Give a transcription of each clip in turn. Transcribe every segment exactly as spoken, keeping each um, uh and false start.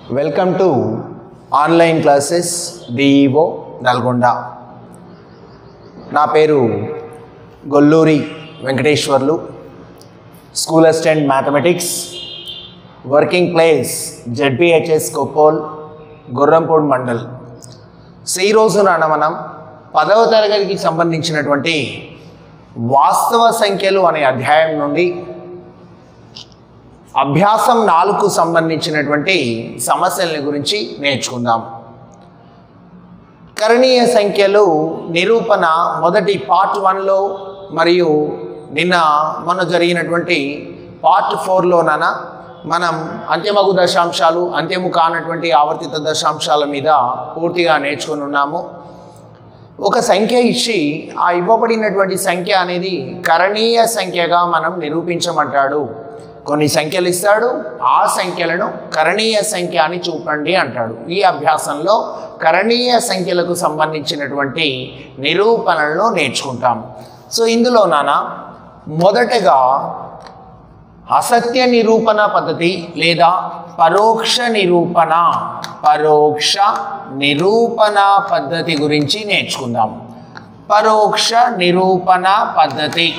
Welcome to online classes DEO Nalgonda. నా పేరు Golluri Venkateswarlu, school assistant mathematics, working place ZPHS Koppol, Gurrampud mandal. So ఈరోజు నాన్న మనం పదవ తరగతికి సంబంధించినటువంటి వాస్తవ సంఖ్యలు అనే అధ్యాయం నుండి అభ్యాసం నాలుగుకు సంబంధించినటువంటి సమస్యల గురించి నేర్చుకుందాం. కరణీయ సంఖ్యలు నిరూపణ మొదటి పార్ట్ వన్లో మరియు నిన్న మొన్న జరిగినటువంటి పార్ట్ ఫోర్లోన మనం అంత్యమగు దశాంశాలు, అంత్యము కానటువంటి ఆవర్తిత దశాంశాల మీద పూర్తిగా నేర్చుకుని ఉన్నాము. ఒక సంఖ్య ఇచ్చి ఆ ఇవ్వబడినటువంటి సంఖ్య అనేది కరణీయ సంఖ్యగా మనం నిరూపించమంటాడు. కొన్ని సంఖ్యలు ఇస్తాడు, ఆ సంఖ్యలను కరణీయ సంఖ్య అని చూపండి అంటాడు. ఈ అభ్యాసంలో కరణీయ సంఖ్యలకు సంబంధించినటువంటి నిరూపణలను నేర్చుకుంటాం. సో ఇందులో నాన్న మొదటగా అసత్య నిరూపణ పద్ధతి లేదా పరోక్ష నిరూపణ పరోక్ష నిరూపణ పద్ధతి గురించి నేర్చుకుందాం. పరోక్ష నిరూపణ పద్ధతి,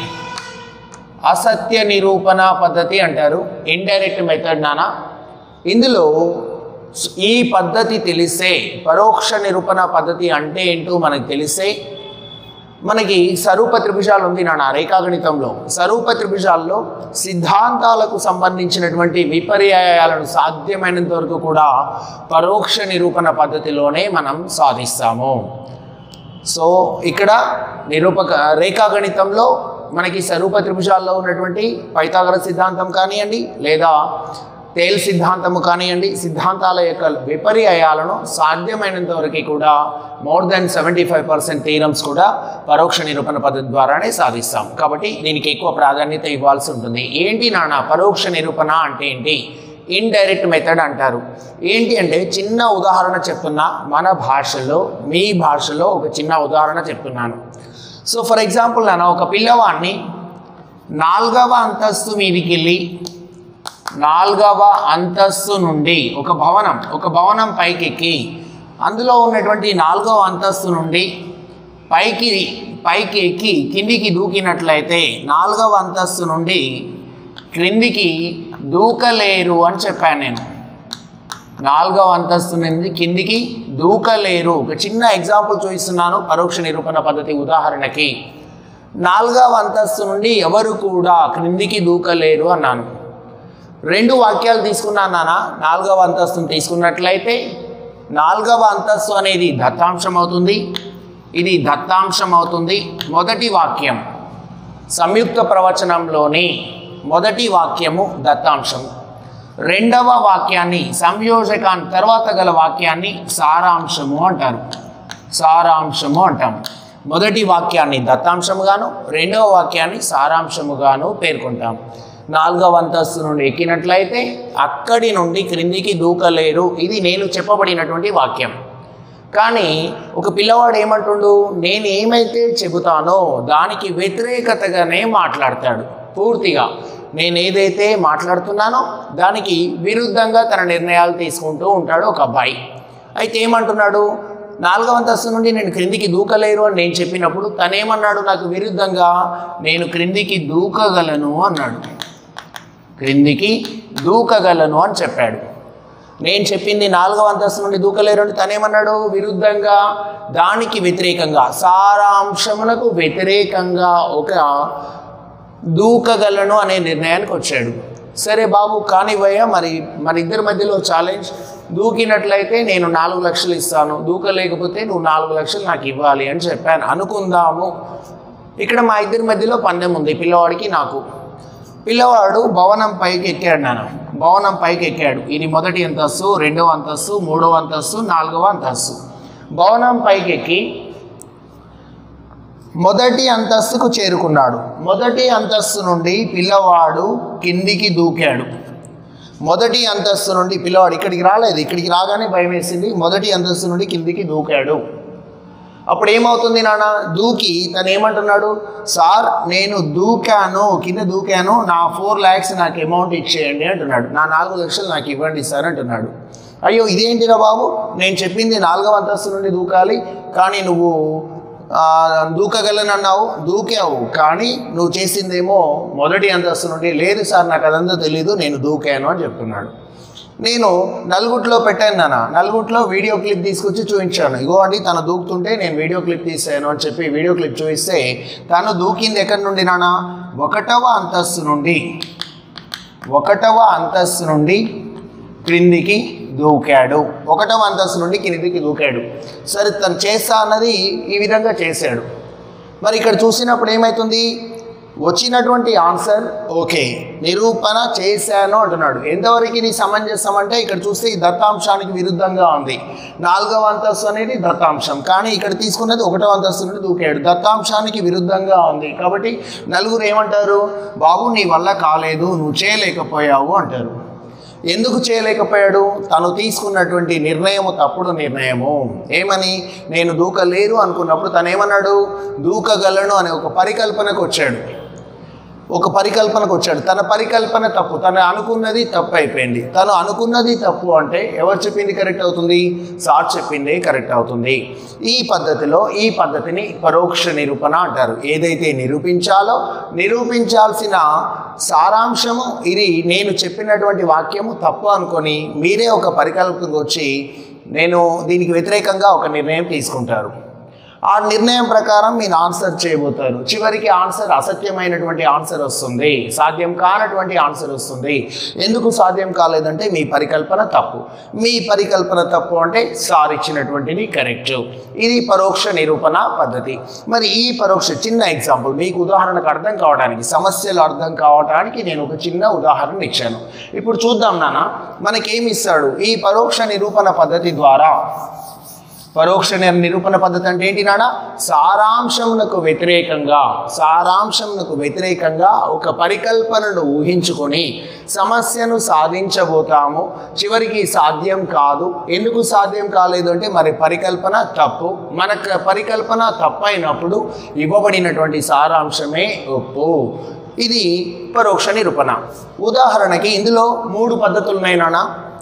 అసత్య నిరూపణ పద్ధతి అంటారు, ఇండైరెక్ట్ మెథడ్ నాన్న. ఇందులో ఈ పద్ధతి తెలిసే, పరోక్ష నిరూపణ పద్ధతి అంటే ఏంటో మనకు తెలిసే, మనకి స్వరూప త్రిభుజాలు ఉంది నాన్న రేఖాగణితంలో. స్వరూప త్రిభుజాల్లో సిద్ధాంతాలకు సంబంధించినటువంటి విపర్యాయాలను సాధ్యమైనంత వరకు కూడా పరోక్ష నిరూపణ పద్ధతిలోనే మనం సాధిస్తాము. సో ఇక్కడ నిరూపక రేఖాగణితంలో మనకి స్వరూప త్రిభుజాల్లో ఉన్నటువంటి పైథాగరస్ సిద్ధాంతం కానివ్వండి లేదా తేల్ సిద్ధాంతము కానివ్వండి, సిద్ధాంతాల యొక్క విపర్యాయాలను సాధ్యమైనంత వరకు కూడా more than seventy five percent theorems కూడా పరోక్ష నిరూపణ పద్ధతి ద్వారానే సాధిస్తాం. కాబట్టి దీనికి ఎక్కువ ప్రాధాన్యత ఇవ్వాల్సి ఉంటుంది. ఏంటి నాన్న పరోక్ష నిరూపణ అంటే ఏంటి? ఇండైరెక్ట్ మెథడ్ అంటారు. ఏంటి అంటే చిన్న ఉదాహరణ చెప్తున్నా, మన భాషలో మీ భాషలో ఒక చిన్న ఉదాహరణ చెప్తున్నాను. సో ఫర్ ఎగ్జాంపుల్ నాన్న ఒక పిల్లవాడిని నాలుగవ అంతస్తు మీదికి వెళ్ళి నాలుగవ అంతస్తు నుండి ఒక భవనం ఒక భవనం పైకి ఎక్కి అందులో ఉన్నటువంటి నాలుగవ అంతస్తు నుండి పైకి పైకి ఎక్కి కిందికి దూకినట్లయితే నాలుగవ అంతస్తు నుండి క్రిందికి దూకలేరు అని చెప్పాను నేను. నాలుగవ అంతస్తు నుండి కిందికి దూకలేరు. ఒక చిన్న ఎగ్జాంపుల్ చూపిస్తున్నాను పరోక్ష నిరూపణ పద్ధతి ఉదాహరణకి. నాలుగవ అంతస్తు నుండి ఎవరు కూడా క్రిందికి దూకలేరు అన్నాను. రెండు వాక్యాలు తీసుకున్నాను నాన్న. నాలుగవ అంతస్తుని తీసుకున్నట్లయితే నాలుగవ అంతస్తు అనేది దత్తాంశం అవుతుంది, ఇది దత్తాంశం అవుతుంది. మొదటి వాక్యం సంయుక్త ప్రవచనంలోని మొదటి వాక్యము దత్తాంశం. రెండవ వాక్యాన్ని సంయోజకాన్ని తర్వాత గల వాక్యాన్ని సారాంశము అంటారు. సారాంశము అంటాం. మొదటి వాక్యాన్ని దత్తాంశముగాను రెండవ వాక్యాన్ని సారాంశముగాను పేర్కొంటాం. నాలుగవ అంతస్తు నుండి ఎక్కినట్లయితే అక్కడి నుండి క్రిందికి దూకలేరు, ఇది నేను చెప్పబడినటువంటి వాక్యం. కానీ ఒక పిల్లవాడు ఏమంటుండు, నేను ఏమైతే చెబుతానో దానికి వ్యతిరేకతగానే మాట్లాడతాడు. పూర్తిగా నేను ఏదైతే మాట్లాడుతున్నానో దానికి విరుద్ధంగా తన నిర్ణయాలు తీసుకుంటూ ఉంటాడు ఒక అబ్బాయి. అయితే ఏమంటున్నాడు, నాలుగవ అంతస్తు నుండి నేను క్రిందికి దూకలేరు అని నేను చెప్పినప్పుడు తనేమన్నాడు, నాకు విరుద్ధంగా నేను క్రిందికి దూకగలను అన్నాడు. క్రిందికి దూకగలను అని చెప్పాడు. నేను చెప్పింది నాలుగవ అంతస్తు నుండి దూకలేరు అని తనేమన్నాడు, విరుద్ధంగా దానికి వ్యతిరేకంగా సారాంశములకు వ్యతిరేకంగా ఒక దూకగలను అనే నిర్ణయానికి వచ్చాడు. సరే బాబు కానివ్వయ్యా, మరి మన ఇద్దరి మధ్యలో ఛాలెంజ్, దూకినట్లయితే నేను నాలుగు లక్షలు ఇస్తాను, దూకలేకపోతే నువ్వు నాలుగు లక్షలు నాకు ఇవ్వాలి అని చెప్పాను అనుకుందాము. ఇక్కడ మా ఇద్దరి మధ్యలో పందెం ఉంది, పిల్లవాడికి నాకు. పిల్లవాడు భవనం పైకి ఎక్కాడు నాన్న. భవనం పైకి ఎక్కాడు. ఇది మొదటి అంతస్తు, రెండవ అంతస్తు, మూడవ అంతస్తు, నాలుగవ అంతస్తు. భవనం పైకి ఎక్కి మొదటి అంతస్తుకు చేరుకున్నాడు. మొదటి అంతస్తు నుండి పిల్లవాడు కిందికి దూకాడు. మొదటి అంతస్తు నుండి పిల్లవాడు ఇక్కడికి రాలేదు, ఇక్కడికి రాగానే భయం వేసింది. మొదటి అంతస్తు నుండి కిందికి దూకాడు. అప్పుడు ఏమవుతుంది నాన్న, దూకి తను ఏమంటున్నాడు, సార్ నేను దూకాను, కింద దూకాను, నా ఫోర్ ల్యాక్స్ నాకు అమౌంట్ ఇచ్చేయండి అంటున్నాడు. నా నాలుగు లక్షలు నాకు ఇవ్వండి సార్ అంటున్నాడు. అయ్యో ఇదేంటిరా బాబు, నేను చెప్పింది నాలుగవ అంతస్తు నుండి దూకాలి, కానీ నువ్వు దూకగలనన్నావు, దూకావు, కానీ నువ్వు చేసిందేమో మొదటి అంతస్తు నుండి. లేదు సార్, నాకు అదంతా తెలీదు, నేను దూకాను అని చెప్తున్నాడు. నేను నలుగుట్లో పెట్టాను నాన్న, నలుగుట్లో వీడియో క్లిప్ తీసుకొచ్చి చూపించాను. ఇగో అండి తను దూకుతుంటే నేను వీడియో క్లిప్ తీసాను అని చెప్పి వీడియో క్లిప్ చూపిస్తే తను దూకింది ఎక్కడి నుండి నాన్న? ఒకటవ అంతస్తు నుండి ఒకటవ అంతస్తు నుండి క్రిందికి దూకాడు. ఒకటవ అంతస్తు నుండి కిందికి దూకాడు. సరే, తను చేస్తా అన్నది ఈ విధంగా చేశాడు. మరి ఇక్కడ చూసినప్పుడు ఏమవుతుంది? వచ్చినటువంటి ఆన్సర్ ఓకే, నిరూపణ చేశాను అంటున్నాడు. ఎంతవరకు ఇది సమంజసం అంటే ఇక్కడ చూస్తే ఈ దత్తాంశానికి విరుద్ధంగా ఉంది. నాలుగవ అంతస్తు అనేది దత్తాంశం, కానీ ఇక్కడ తీసుకున్నది ఒకటో అంతస్తు నుండి దూకాడు, దత్తాంశానికి విరుద్ధంగా ఉంది. కాబట్టి నలుగురు ఏమంటారు? బాబు నీ వల్ల కాలేదు, నువ్వు చేయలేకపోయావు అంటారు. ఎందుకు చేయలేకపోయాడు? తను తీసుకున్నటువంటి నిర్ణయము తప్పుడు నిర్ణయము. ఏమని? నేను దూకలేరు అనుకున్నప్పుడు తను ఏమన్నాడు? దూకగలను అనే ఒక పరికల్పనకు వచ్చాడు. ఒక పరికల్పనకు వచ్చాడు తన పరికల్పన తప్పు, తను అనుకున్నది తప్పు అయిపోయింది. తను అనుకున్నది తప్పు అంటే ఎవరు చెప్పింది కరెక్ట్ అవుతుంది? సార్ చెప్పిందే కరెక్ట్ అవుతుంది. ఈ పద్ధతిలో ఈ పద్ధతిని పరోక్ష నిరూపణ అంటారు. ఏదైతే నిరూపించాలో నిరూపించాల్సిన సారాంశము ఇది నేను చెప్పినటువంటి వాక్యము తప్పు అనుకొని మీరే ఒక పరికల్పనకు వచ్చి నేను దీనికి వ్యతిరేకంగా ఒక నిర్ణయం తీసుకుంటారు. ఆ నిర్ణయం ప్రకారం మీరు ఆన్సర్ చేయబోతారు. చివరికి ఆన్సర్ అసత్యమైనటువంటి ఆన్సర్ వస్తుంది, సాధ్యం కానటువంటి ఆన్సర్ వస్తుంది. ఎందుకు సాధ్యం కాలేదంటే మీ పరికల్పన తప్పు. మీ పరికల్పన తప్పు అంటే సార్ ఇచ్చినటువంటిది కరెక్ట్. ఇది పరోక్ష నిరూపణ పద్ధతి. మరి ఈ పరోక్ష చిన్న ఎగ్జాంపుల్ మీకు ఉదాహరణకు అర్థం కావడానికి, సమస్యలు అర్థం కావడానికి నేను ఒక చిన్న ఉదాహరణ ఇచ్చాను. ఇప్పుడు చూద్దాం నాన్న, మనకేమి ఇస్తాడు ఈ పరోక్ష నిరూపణ పద్ధతి ద్వారా. పరోక్ష నిరూపణ పద్ధతి అంటే ఏంటి నాన్న? సారాంశమునకు వ్యతిరేకంగా సారాంశమునకు వ్యతిరేకంగా ఒక పరికల్పనను ఊహించుకొని సమస్యను సాధించబోతాము. చివరికి సాధ్యం కాదు. ఎందుకు సాధ్యం కాలేదు అంటే మరి పరికల్పన తప్పు. మనకు పరికల్పన తప్పు అయినప్పుడు ఇవ్వబడినటువంటి సారాంశమే ఒప్పు. ఇది పరోక్ష నిరూపణ. ఉదాహరణకి ఇందులో మూడు పద్ధతులు ఉన్నాయి నాన్న.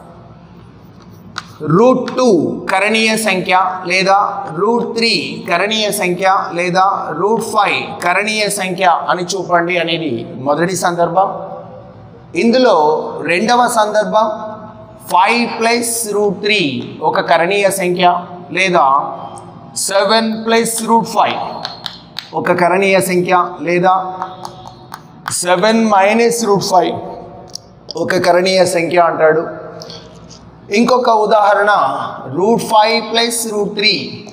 రూట్ టూ కరణీయ సంఖ్య లేదా రూట్ త్రీ కరణీయ సంఖ్య లేదా రూట్ ఫైవ్ కరణీయ సంఖ్య అని చూపండి అనేది మొదటి సందర్భం. ఇందులో రెండవ సందర్భం ఫైవ్ ప్లస్ రూట్ త్రీ ఒక కరణీయ సంఖ్య లేదా సెవెన్ ప్లస్ రూట్ ఫైవ్ ఒక కరణీయ సంఖ్య లేదా సెవెన్ మైనస్ రూట్ ఫైవ్ ఒక కరణీయ సంఖ్య అంటాడు. ఇంకొక ఉదాహరణ root five plus root three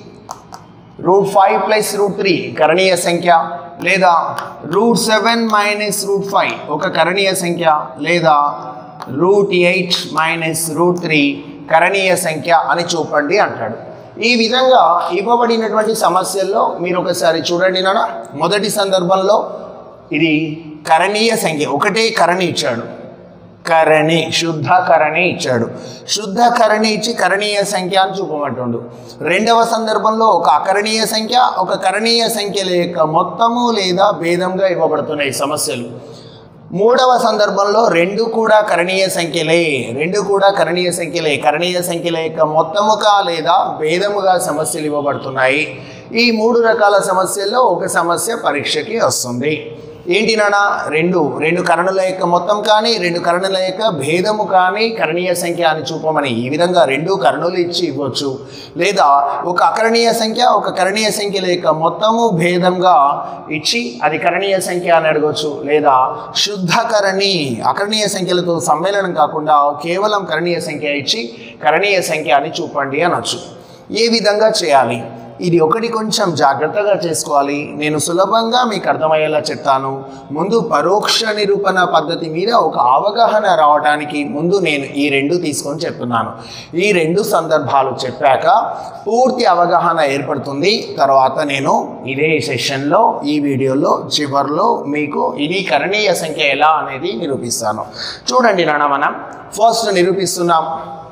root five plus root three కరణీయ సంఖ్య లేదా root seven minus root five ఒక కరణీయ సంఖ్య లేదా root eight minus root three కరణీయ సంఖ్య అని చూపండి అంటాడు. ఈ విధంగా ఇవ్వబడినటువంటి సమస్యల్లో మీరు ఒకసారి చూడండి నాన్న. మొదటి సందర్భంలో ఇది కరణీయ సంఖ్య, ఒకటే కరణి ఇచ్చాడు, కరణి శుద్ధ కరణి ఇచ్చాడు. శుద్ధ కరణి ఇచ్చి కరణీయ సంఖ్య అని చూపమంటుండు. రెండవ సందర్భంలో ఒక అకరణీయ సంఖ్య ఒక కరణీయ సంఖ్యల యొక్క మొత్తము లేదా భేదంగా ఇవ్వబడుతున్నాయి సమస్యలు. మూడవ సందర్భంలో రెండు కూడా కరణీయ సంఖ్యలే రెండు కూడా కరణీయ సంఖ్యలే కరణీయ సంఖ్యల యొక్క మొత్తముగా లేదా భేదముగా సమస్యలు ఇవ్వబడుతున్నాయి. ఈ మూడు రకాల సమస్యల్లో ఒక సమస్య పరీక్షకి వస్తుంది. ఏంటి నాన్న? రెండు రెండు కరణుల యొక్క మొత్తం కానీ రెండు కరణుల యొక్క భేదము కానీ కరణీయ సంఖ్య అని చూపమని ఈ విధంగా రెండు కరణులు ఇచ్చి ఇవ్వచ్చు. లేదా ఒక అకరణీయ సంఖ్య ఒక కరణీయ సంఖ్యల యొక్క మొత్తము భేదంగా ఇచ్చి అది కరణీయ సంఖ్య అని అడగవచ్చు. లేదా శుద్ధ కరణి అకరణీయ సంఖ్యలతో సమ్మేళనం కాకుండా కేవలం కరణీయ సంఖ్య ఇచ్చి కరణీయ సంఖ్య అని చూపండి అనొచ్చు. ఏ విధంగా చేయాలి? ఇది ఒకటి కొంచెం జాగ్రత్తగా చేసుకోవాలి. నేను సులభంగా మీకు అర్థమయ్యేలా చెప్తాను. ముందు పరోక్ష నిరూపణ పద్ధతి మీద ఒక అవగాహన రావడానికి ముందు నేను ఈ రెండు తీసుకొని చెప్తున్నాను. ఈ రెండు సందర్భాలు చెప్పాక పూర్తి అవగాహన ఏర్పడుతుంది. తర్వాత నేను ఇదే సెషన్లో ఈ వీడియోలో చివరిలో మీకు ఇది కరణీయ సంఖ్య ఎలా అనేది నిరూపిస్తాను. చూడండి నాన్న, మనం ఫస్ట్ నిరూపిస్తున్నాం.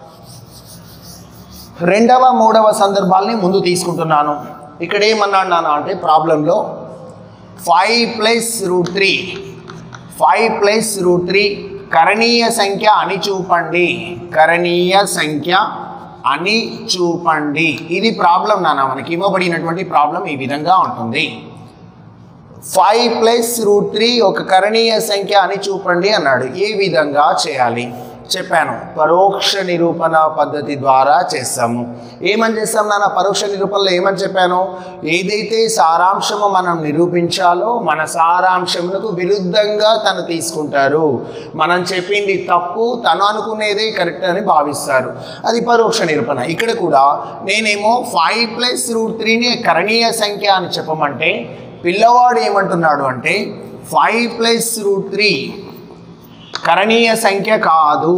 రెండవ మూడవ సందర్భాల్ని ముందు తీసుకుంటున్నాను. ఇక్కడ ఏమన్నాడు నాన్న అంటే ప్రాబ్లంలో five plus root three five plus root three కరణీయ సంఖ్య అని చూపండి. కరణీయ సంఖ్య అని చూపండి. ఇది ప్రాబ్లం నాన్న, మనకి ఇవ్వబడినటువంటి ప్రాబ్లం ఈ విధంగా ఉంటుంది. ఫైవ్ ప్లస్ రూట్ త్రీ ఒక కరణీయ సంఖ్య అని చూపండి అన్నాడు. ఏ విధంగా చేయాలి చెప్పాను, పరోక్ష నిరూపణ పద్ధతి ద్వారా చేస్తాము. ఏమని చేస్తాం నాన్న పరోక్ష నిరూపణలో? ఏమని చెప్పాను, ఏదైతే సారాంశము మనం నిరూపించాలో మన సారాంశమునకు విరుద్ధంగా తను తీసుకుంటారు. మనం చెప్పింది తప్పు, తను అనుకునేదే కరెక్ట్ అని భావిస్తారు. అది పరోక్ష నిరూపణ. ఇక్కడ కూడా నేనేమో ఫైవ్ ప్లస్ రూట్ త్రీని కరణీయ సంఖ్య అని చెప్పమంటే పిల్లవాడు ఏమంటున్నాడు అంటే ఫైవ్ ప్లస్ రూట్ త్రీ కరణీయ సంఖ్య కాదు,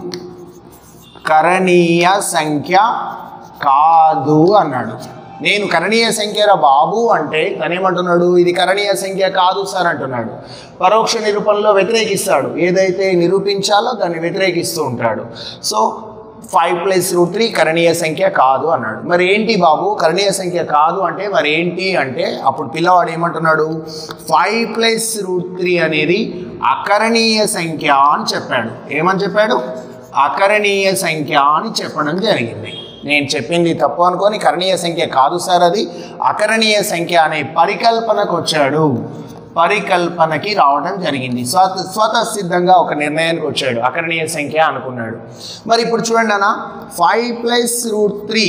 కరణీయ సంఖ్య కాదు అన్నాడు. నేను కరణీయ సంఖ్యరా బాబు అంటే తనేమంటున్నాడు, ఇది కరణీయ సంఖ్య కాదు సార్ అంటున్నాడు. పరోక్ష నిరూపణలో వ్యతిరేకిస్తాడు, ఏదైతే నిరూపించాలో దాన్ని వ్యతిరేకిస్తూ ఉంటాడు. So five plus root three కరణీయ సంఖ్య కాదు అన్నాడు. మరి ఏంటి బాబు కరణీయ సంఖ్య కాదు అంటే మరి ఏంటి అంటే అప్పుడు పిల్లవాడు ఏమంటున్నాడు, ఫైవ్ ప్లస్ రూట్ త్రీ అనేది అకరణీయ సంఖ్య అని చెప్పాడు. ఏమని చెప్పాడు, అకరణీయ సంఖ్య అని చెప్పడం జరిగింది. నేను చెప్పింది తప్పు అనుకొని కరణీయ సంఖ్య కాదు సార్ అది అకరణీయ సంఖ్య అనే పరికల్పనకు వచ్చాడు. పరికల్పనకి రావడం జరిగింది. స్వత స్వతసిద్ధంగా ఒక నిర్ణయానికి వచ్చాడు, అకరణీయ సంఖ్య అనుకున్నాడు. మరి ఇప్పుడు చూడండి అన్న, five plus root three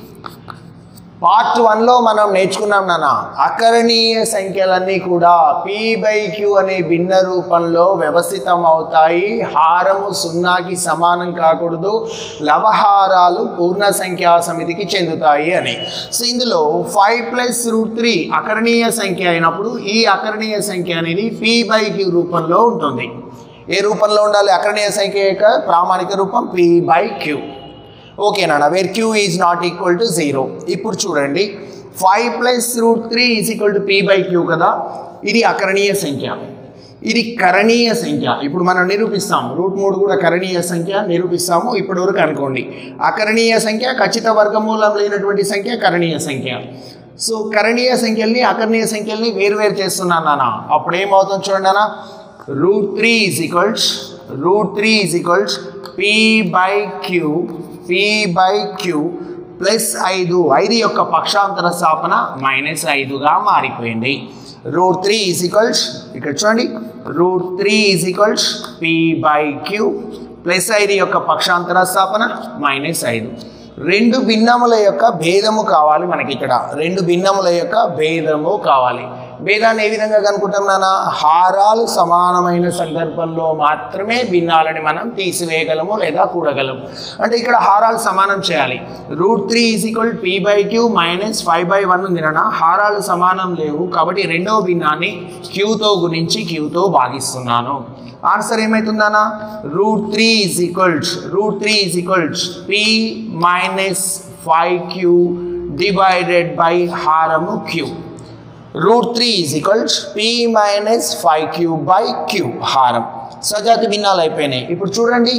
part వన్లో మనం నేర్చుకున్నాం నాన్న, అకరణీయ సంఖ్యలన్నీ కూడా పీ బై క్యూ అనే భిన్న రూపంలో వ్యవస్థితం అవుతాయి. హారము సున్నాకి సమానం కాకూడదు, లవహారాలు పూర్ణ సంఖ్యా సమితికి చెందుతాయి అని. సో ఇందులో ఫైవ్ ప్లస్ రూట్ త్రీ అకరణీయ సంఖ్య అయినప్పుడు ఈ అకరణీయ సంఖ్య అనేది పీ బై క్యూ రూపంలో ఉంటుంది. ఏ రూపంలో ఉండాలి, అకరణీయ సంఖ్య యొక్క ప్రామాణిక రూపం పీ బై క్యూ. ఓకేనా, where Q is not equal to zero. ఇప్పుడు చూడండి, five plus root three is equal to P by Q కదా, ఇది అకరణీయ సంఖ్య, ఇది కరణీయ సంఖ్య. ఇప్పుడు మనం నిరూపిస్తాము, రూట్ మూడు కూడా కరణీయ సంఖ్య నిరూపిస్తాము. ఇప్పటి వరకు అనుకోండి, అకరణీయ సంఖ్య ఖచ్చిత వర్గమూలం లేనటువంటి సంఖ్య కరణీయ సంఖ్య. సో కరణీయ సంఖ్యల్ని అకరణీయ సంఖ్యల్ని వేరువేరు చేస్తున్నాను నాన్న. అప్పుడు ఏమవుతుంది చూడండి అన్న, root three is equals root three is equals P by Q P by Q plus ఐదు, ఐదు యొక్క పక్షాంతర స్థాపన మైనస్ ఐదుగా మారిపోయింది. రూట్ త్రీ ఈజ్ ఈక్వల్స్ ఇక్కడ చూడండి, root three is equals P by Q plus ఐదు యొక్క పక్షాంతర స్థాపన మైనస్ ఐదు. రెండు భిన్నముల యొక్క భేదము కావాలి మనకి. ఇక్కడ రెండు భిన్నముల యొక్క భేదము కావాలి. భేదాన్ని ఏ విధంగా కనుక్కుంటాం నాన్న, హారాలు సమానమైన సందర్భంలో మాత్రమే భిన్నాలని మనం తీసివేయగలము లేదా కూడగలము. అంటే ఇక్కడ హారాలు సమానం చేయాలి. Root three is equal P by Q minus five by one ఉంది నాన్న, హారాలు సమానం లేవు కాబట్టి రెండవ భిన్నాన్ని క్యూతో గుణించి క్యూతో భాగిస్తున్నాను. ఆన్సర్ ఏమవుతుందన్న, root three is equals root three is equals P minus five Q divided by హారము Q. Root three is equals P minus five Q by Q హారం. సజాతి భిన్నాలు అయిపోయినాయి. ఇప్పుడు చూడండి,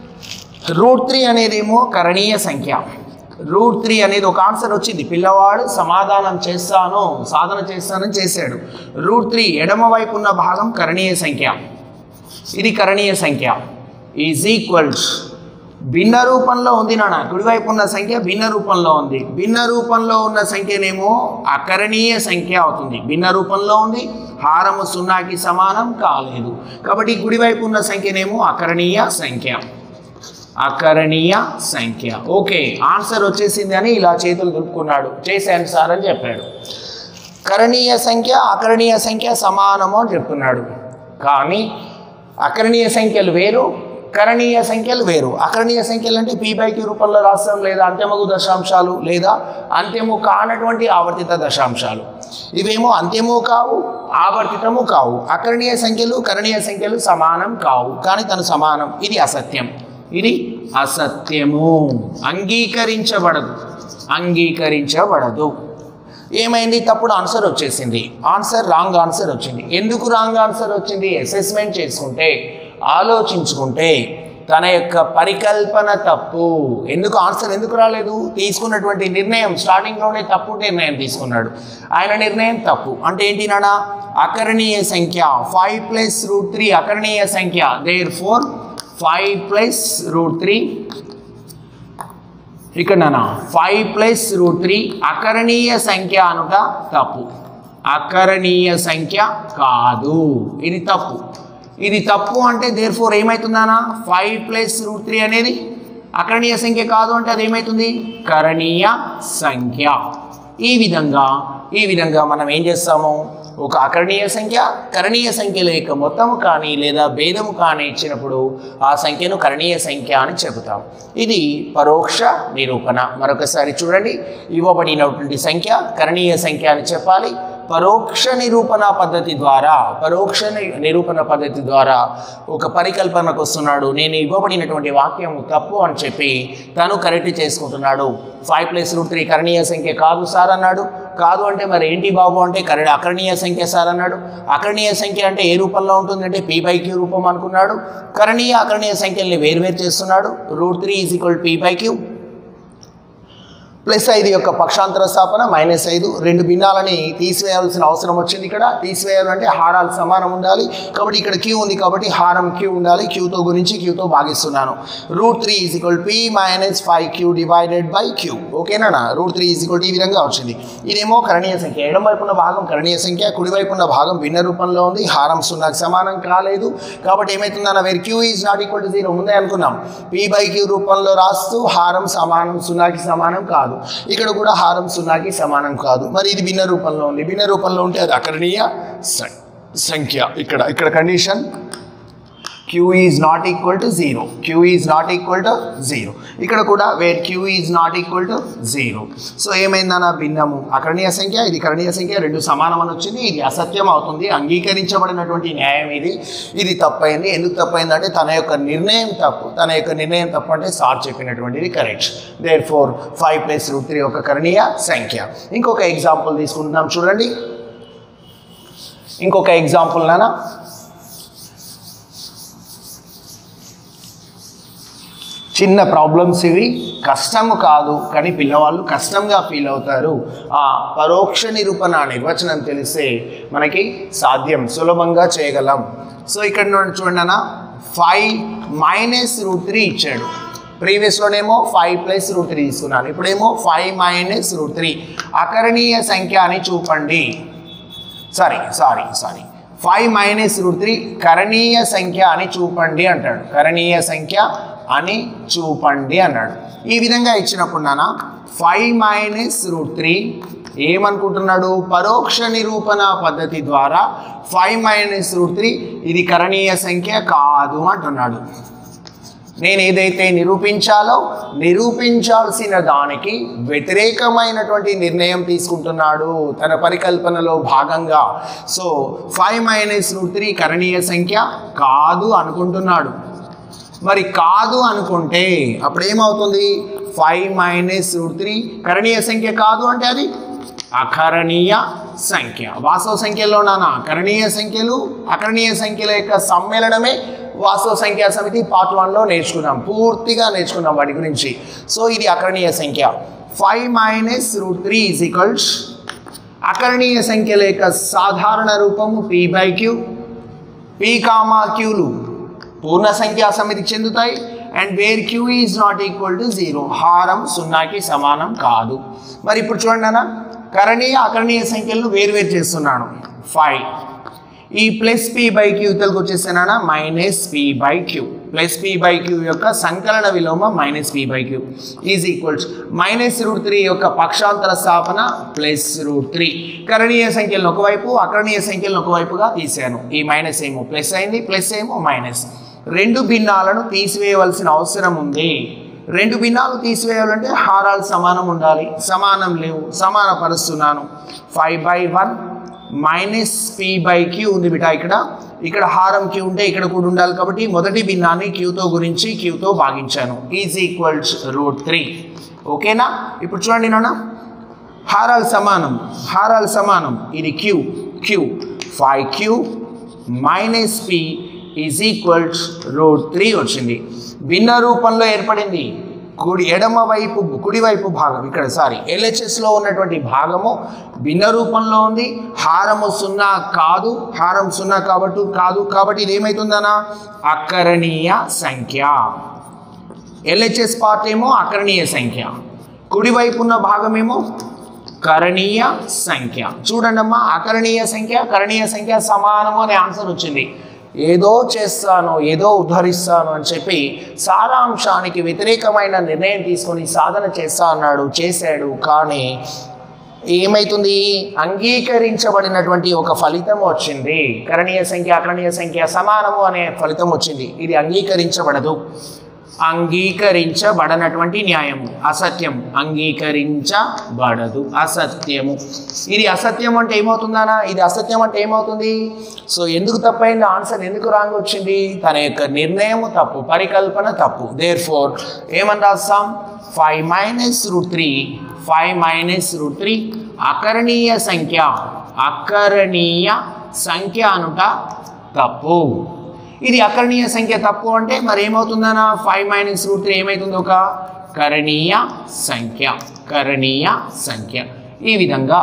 రూట్ త్రీ అనేదేమో కరణీయ సంఖ్య. రూట్ త్రీ అనేది ఒక ఆన్సర్ వచ్చింది, పిల్లవాడు సమాధానం చేస్తాను సాధన చేస్తానని చేశాడు. రూట్ త్రీ ఎడమ వైపు ఉన్న భాగం కరణీయ సంఖ్య, ఇది కరణీయ సంఖ్య ఈజ్ ఈక్వల్స్ భిన్న రూపంలో ఉంది నాన్న, కుడివైపు ఉన్న సంఖ్య భిన్న రూపంలో ఉంది. భిన్న రూపంలో ఉన్న సంఖ్యనేమో అకరణీయ సంఖ్య అవుతుంది. భిన్న రూపంలో ఉంది, హారము సున్నాకి సమానం కాలేదు కాబట్టి కుడివైపు ఉన్న సంఖ్యనేమో అకరణీయ సంఖ్య అకరణీయ సంఖ్య. ఓకే, ఆన్సర్ వచ్చేసింది అని ఇలా చేతులు దులుపుకున్నాడు, చేశాను సార్ అని చెప్పాడు. కరణీయ సంఖ్య అకరణీయ సంఖ్య సమానము అని చెప్తున్నాడు. కానీ అకరణీయ సంఖ్యలు వేరు, కరణీయ సంఖ్యలు వేరు. అకరణీయ సంఖ్యలు అంటే పీ బై క్యూ రూపంలో రాస్తాం, లేదా అంత్యమగు దశాంశాలు, లేదా అంత్యము కానటువంటి ఆవర్తిత దశాంశాలు. ఇవేమో అంత్యము కావు, ఆవర్తితము కావు. అకరణీయ సంఖ్యలు కరణీయ సంఖ్యలు సమానం కావు, కానీ తను సమానం. ఇది అసత్యం, ఇది అసత్యము, అంగీకరించబడదు అంగీకరించబడదు. ఏమైంది, తప్పుడు ఆన్సర్ వచ్చేసింది. ఆన్సర్ రాంగ్ ఆన్సర్ వచ్చింది. ఎందుకు రాంగ్ ఆన్సర్ వచ్చింది? అసెస్మెంట్ చేసుకుంటే, ఆలోచించుకుంటే తన యొక్క పరికల్పన తప్పు. ఎందుకు ఆన్సర్ ఎందుకు రాలేదు? తీసుకున్నటువంటి నిర్ణయం స్టార్టింగ్లోనే తప్పు నిర్ణయం తీసుకున్నాడు. ఆయన నిర్ణయం తప్పు అంటే ఏంటి నానా? అకరణీయ సంఖ్య ఫైవ్ ప్లస్ రూట్ త్రీ అకరణీయ సంఖ్య. There four five plus root three ఇక్కడ నానా ఫైవ్ ప్లస్ రూట్ త్రీ అకరణీయ సంఖ్య అనుట తప్పు. అకరణీయ సంఖ్య కాదు, ఇది తప్పు. ఇది తప్పు అంటే దేర్ ఫోర్ ఏమవుతుందానా? ఫైవ్ ప్లస్ రూట్ త్రీ అనేది అకరణీయ సంఖ్య కాదు అంటే అది ఏమవుతుంది? కరణీయ సంఖ్య. ఈ విధంగా ఈ విధంగా మనం ఏం చేస్తాము? ఒక అకరణీయ సంఖ్య కరణీయ సంఖ్యల యొక్క మొత్తము కానీ లేదా భేదము కానీ ఇచ్చినప్పుడు ఆ సంఖ్యను కరణీయ సంఖ్య అని చెబుతాం. ఇది పరోక్ష నిరూపణ. మరొకసారి చూడండి, ఇవ్వబడినటువంటి సంఖ్య కరణీయ సంఖ్య అని చెప్పాలి. పరోక్ష నిరూపణ పద్ధతి ద్వారా పరోక్ష నిరూపణ పద్ధతి ద్వారా ఒక పరికల్పనకు వస్తున్నాడు. నేను ఇవ్వబడినటువంటి వాక్యము తప్పు అని చెప్పి తను కరెక్ట్ చేసుకుంటున్నాడు. ఫైవ్ ప్లస్ రూట్ త్రీ కరణీయ సంఖ్య కాదు సార్ అన్నాడు. కాదు అంటే మరి ఏంటి బాబు అంటే కరె అకరణీయ సంఖ్య సార్ అన్నాడు. అకరణీయ సంఖ్య అంటే ఏ రూపంలో ఉంటుందంటే పీ బై క్యూ రూపం అనుకున్నాడు. కరణీయ అకరణీయ సంఖ్యల్ని వేరువేరు చేస్తున్నాడు. Root three is equal P by Q plus ఐదు యొక్క పక్షాంతర స్థాపన మైనస్ ఐదు. రెండు భిన్నాలని తీసివేయాల్సిన అవసరం వచ్చింది. ఇక్కడ తీసివేయాలంటే హారాలు సమానం ఉండాలి కాబట్టి ఇక్కడ క్యూ ఉంది కాబట్టి హారం క్యూ ఉండాలి. క్యూతో గురించి క్యూతో భాగిస్తున్నాను. Root three is equal P minus five Q divided by Q. ఓకేనా? రూట్ త్రీ ఈజ్ ఈక్వల్ ఈ విధంగా వచ్చింది. ఇదేమో కరణీయ సంఖ్య. ఎడం వైపున్న భాగం కరణీయ సంఖ్య, కుడివైపున్న భాగం భిన్న రూపంలో ఉంది. హారం సున్నాకి సమానం కాలేదు కాబట్టి ఏమవుతుందన్న where Q is not equal to zero ముందే అనుకున్నాం. పీ బై క్యూ రూపంలో రాస్తూ హారం సమానం సున్నాకి సమానం కాదు. ఇక్కడ కూడా హారం సున్నాకి సమానం కాదు. మరి ఇది భిన్న రూపంలో ఉంది. భిన్న రూపంలో ఉంటే అది అకరణీయ సంఖ్య. ఇక్కడ ఇక్కడ condition Q is not equal to zero. Q is not equal to zero. ఇక్కడ కూడా where Q is not equal to zero. So ఏమైందన్న భిన్నము అకరణీయ సంఖ్య, ఇది కరణీయ సంఖ్య, రెండు సమానం అని వచ్చింది. ఇది అసత్యం అవుతుంది. అంగీకరించబడినటువంటి న్యాయం ఇది. ఇది తప్పైంది. ఎందుకు తప్పైందంటే తన యొక్క నిర్ణయం తప్పు. తన యొక్క నిర్ణయం తప్పు అంటే సార్ చెప్పినటువంటిది correct. There four five plus root three ఒక కరణీయ సంఖ్య. ఇంకొక ఎగ్జాంపుల్ తీసుకుంటున్నాం చూడండి. ఇంకొక ఎగ్జాంపుల్ నానా చిన్న ప్రాబ్లమ్స్ ఇవి, కష్టము కాదు కానీ పిల్లవాళ్ళు కష్టంగా ఫీల్ అవుతారు. ఆ పరోక్ష నిరూపణ నిర్వచనం తెలిస్తే మనకి సాధ్యం, సులభంగా చేయగలం. సో ఇక్కడ చూడండి అన్న ఫైవ్ మైనస్ రూట్ త్రీ ఇచ్చాడు. ప్రీవియస్లోనేమో ఫైవ్ ప్లస్ రూట్ త్రీ తీసుకున్నాను. ఇప్పుడేమో ఫైవ్ మైనస్ రూట్ త్రీ అకరణీయ సంఖ్య అని చూపండి. Sorry sorry sorry five minus root three కరణీయ సంఖ్య అని చూపండి అంటాడు. కరణీయ సంఖ్య అని చూపండి అన్నాడు. ఈ విధంగా ఇచ్చినప్పుడు నాన్న ఫైవ్ మైనస్ రూట్ త్రీ ఏమనుకుంటున్నాడు? పరోక్ష నిరూపణ పద్ధతి ద్వారా ఫైవ్ మైనస్ రూట్ త్రీ ఇది కరణీయ సంఖ్య కాదు అంటున్నాడు. నేను ఏదైతే నిరూపించాలో నిరూపించాల్సిన దానికి వ్యతిరేకమైనటువంటి నిర్ణయం తీసుకుంటున్నాడు తన పరికల్పనలో భాగంగా. So five minus root three కరణీయ సంఖ్య కాదు అనుకుంటున్నాడు. మరి కాదు అనుకుంటే అప్పుడు ఏమవుతుంది? ఫైవ్ మైనస్ రూట్ త్రీ కరణీయ సంఖ్య కాదు అంటే అది అకరణీయ సంఖ్య. వాస్తవ సంఖ్యలో నానా కరణీయ సంఖ్యలు అకరణీయ సంఖ్యల యొక్క సమ్మేళనమే వాస్తవ సంఖ్యా సమితి పార్ట్ వన్లో నేర్చుకున్నాం, పూర్తిగా నేర్చుకున్నాం వాటి గురించి. సో ఇది అకరణీయ సంఖ్య. Five minus root three is equals అకరణీయ సంఖ్యల యొక్క సాధారణ రూపము P by Q. P comma క్యూలు పూర్ణ సంఖ్యా సమితికి చెందుతాయి. And where Q is not equal to zero, హారం సున్నాకి సమానం కాదు. మరి ఇప్పుడు చూడండి అన్న కరణీయ అకరణీయ సంఖ్యలను వేరువేరు చేస్తున్నాను. ఫైవ్ ఈ plus P by Q Telugu వచ్చేసానా minus P by Q. Plus P by Q యొక్క సంకలన విలోమ minus P by Q is equals minus root three యొక్క పక్షాంతర స్థాపన ప్లస్ రూట్ త్రీ. కరణీయ సంఖ్యలను ఒకవైపు అకరణీయ సంఖ్యలను ఒకవైపుగా తీసాను. ఈ మైనస్ ఏమో ప్లస్ అయింది, ప్లస్ ఏమో మైనస్. రెండు భిన్నాలను తీసివేయవలసిన అవసరం ఉంది. రెండు భిన్నాలు తీసివేయాలంటే హారాలు సమానం ఉండాలి. సమానం లేవు, సమానపరుస్తున్నాను. Five by one minus P by Q ఉంది బిటా. ఇక్కడ ఇక్కడ హారం క్యూ ఉంటే ఇక్కడ కూడా ఉండాలి కాబట్టి మొదటి భిన్నాన్ని క్యూతో గురించి క్యూతో భాగించాను. Is equals root three. ఓకేనా? ఇప్పుడు చూడండి నాన్న హారాలు సమానం, హారాలు సమానం. ఇది Q Q five Q minus P is equals root three వచ్చింది. భిన్న రూపంలో ఏర్పడింది. కుడి ఎడమ వైపు కుడివైపు భాగం ఇక్కడ సారీ ఎల్హెచ్ఎస్లో ఉన్నటువంటి భాగము భిన్న రూపంలో ఉంది. హారము సున్నా కాదు, హారం సున్నా కాబట్టి కాదు కాబట్టి ఇది ఏమవుతుందనా అకరణీయ సంఖ్య. ఎల్హెచ్ఎస్ పార్ట్ ఏమో అకరణీయ సంఖ్య, కుడివైపు ఉన్న భాగమేమో కరణీయ సంఖ్య. చూడండి అమ్మా, అకరణీయ సంఖ్య కరణీయ సంఖ్య సమానము అనే ఆన్సర్ వచ్చింది. ఏదో చేస్తాను ఏదో ఉద్ధరిస్తాను అని చెప్పి సారాంశానికి వ్యతిరేకమైన నిర్ణయం తీసుకొని సాధన చేస్తా అన్నాడు, చేశాడు. కానీ ఏమైతుంది, అంగీకరించబడినటువంటి ఒక ఫలితం వచ్చింది. కరణీయ సంఖ్య అకరణీయ సంఖ్య సమానము అనే ఫలితం వచ్చింది. ఇది అంగీకరించబడదు. అంగీకరించబడనటువంటి న్యాయము అసత్యం, అంగీకరించబడదు, అసత్యము. ఇది అసత్యం అంటే ఏమవుతుందనా, ఇది అసత్యం అంటే ఏమవుతుంది. సో ఎందుకు తప్పైంది, ఆన్సర్ ఎందుకు రాంగ్ వచ్చింది, తన యొక్క నిర్ణయము తప్పు, పరికల్పన తప్పు. దేర్ ఫోర్ ఏమని రాస్తాం, five minus root three five minus root three అకరణీయ సంఖ్య, అకరణీయ సంఖ్య అనుట తప్పు. ఇది అకరణీయ సంఖ్య తప్పు అంటే మరి ఏమవుతుందనా, ఫైవ్ మైనస్ రూట్ త్రీ ఏమవుతుంది, ఒక కరణీయ సంఖ్య, కరణీయ సంఖ్య. ఈ విధంగా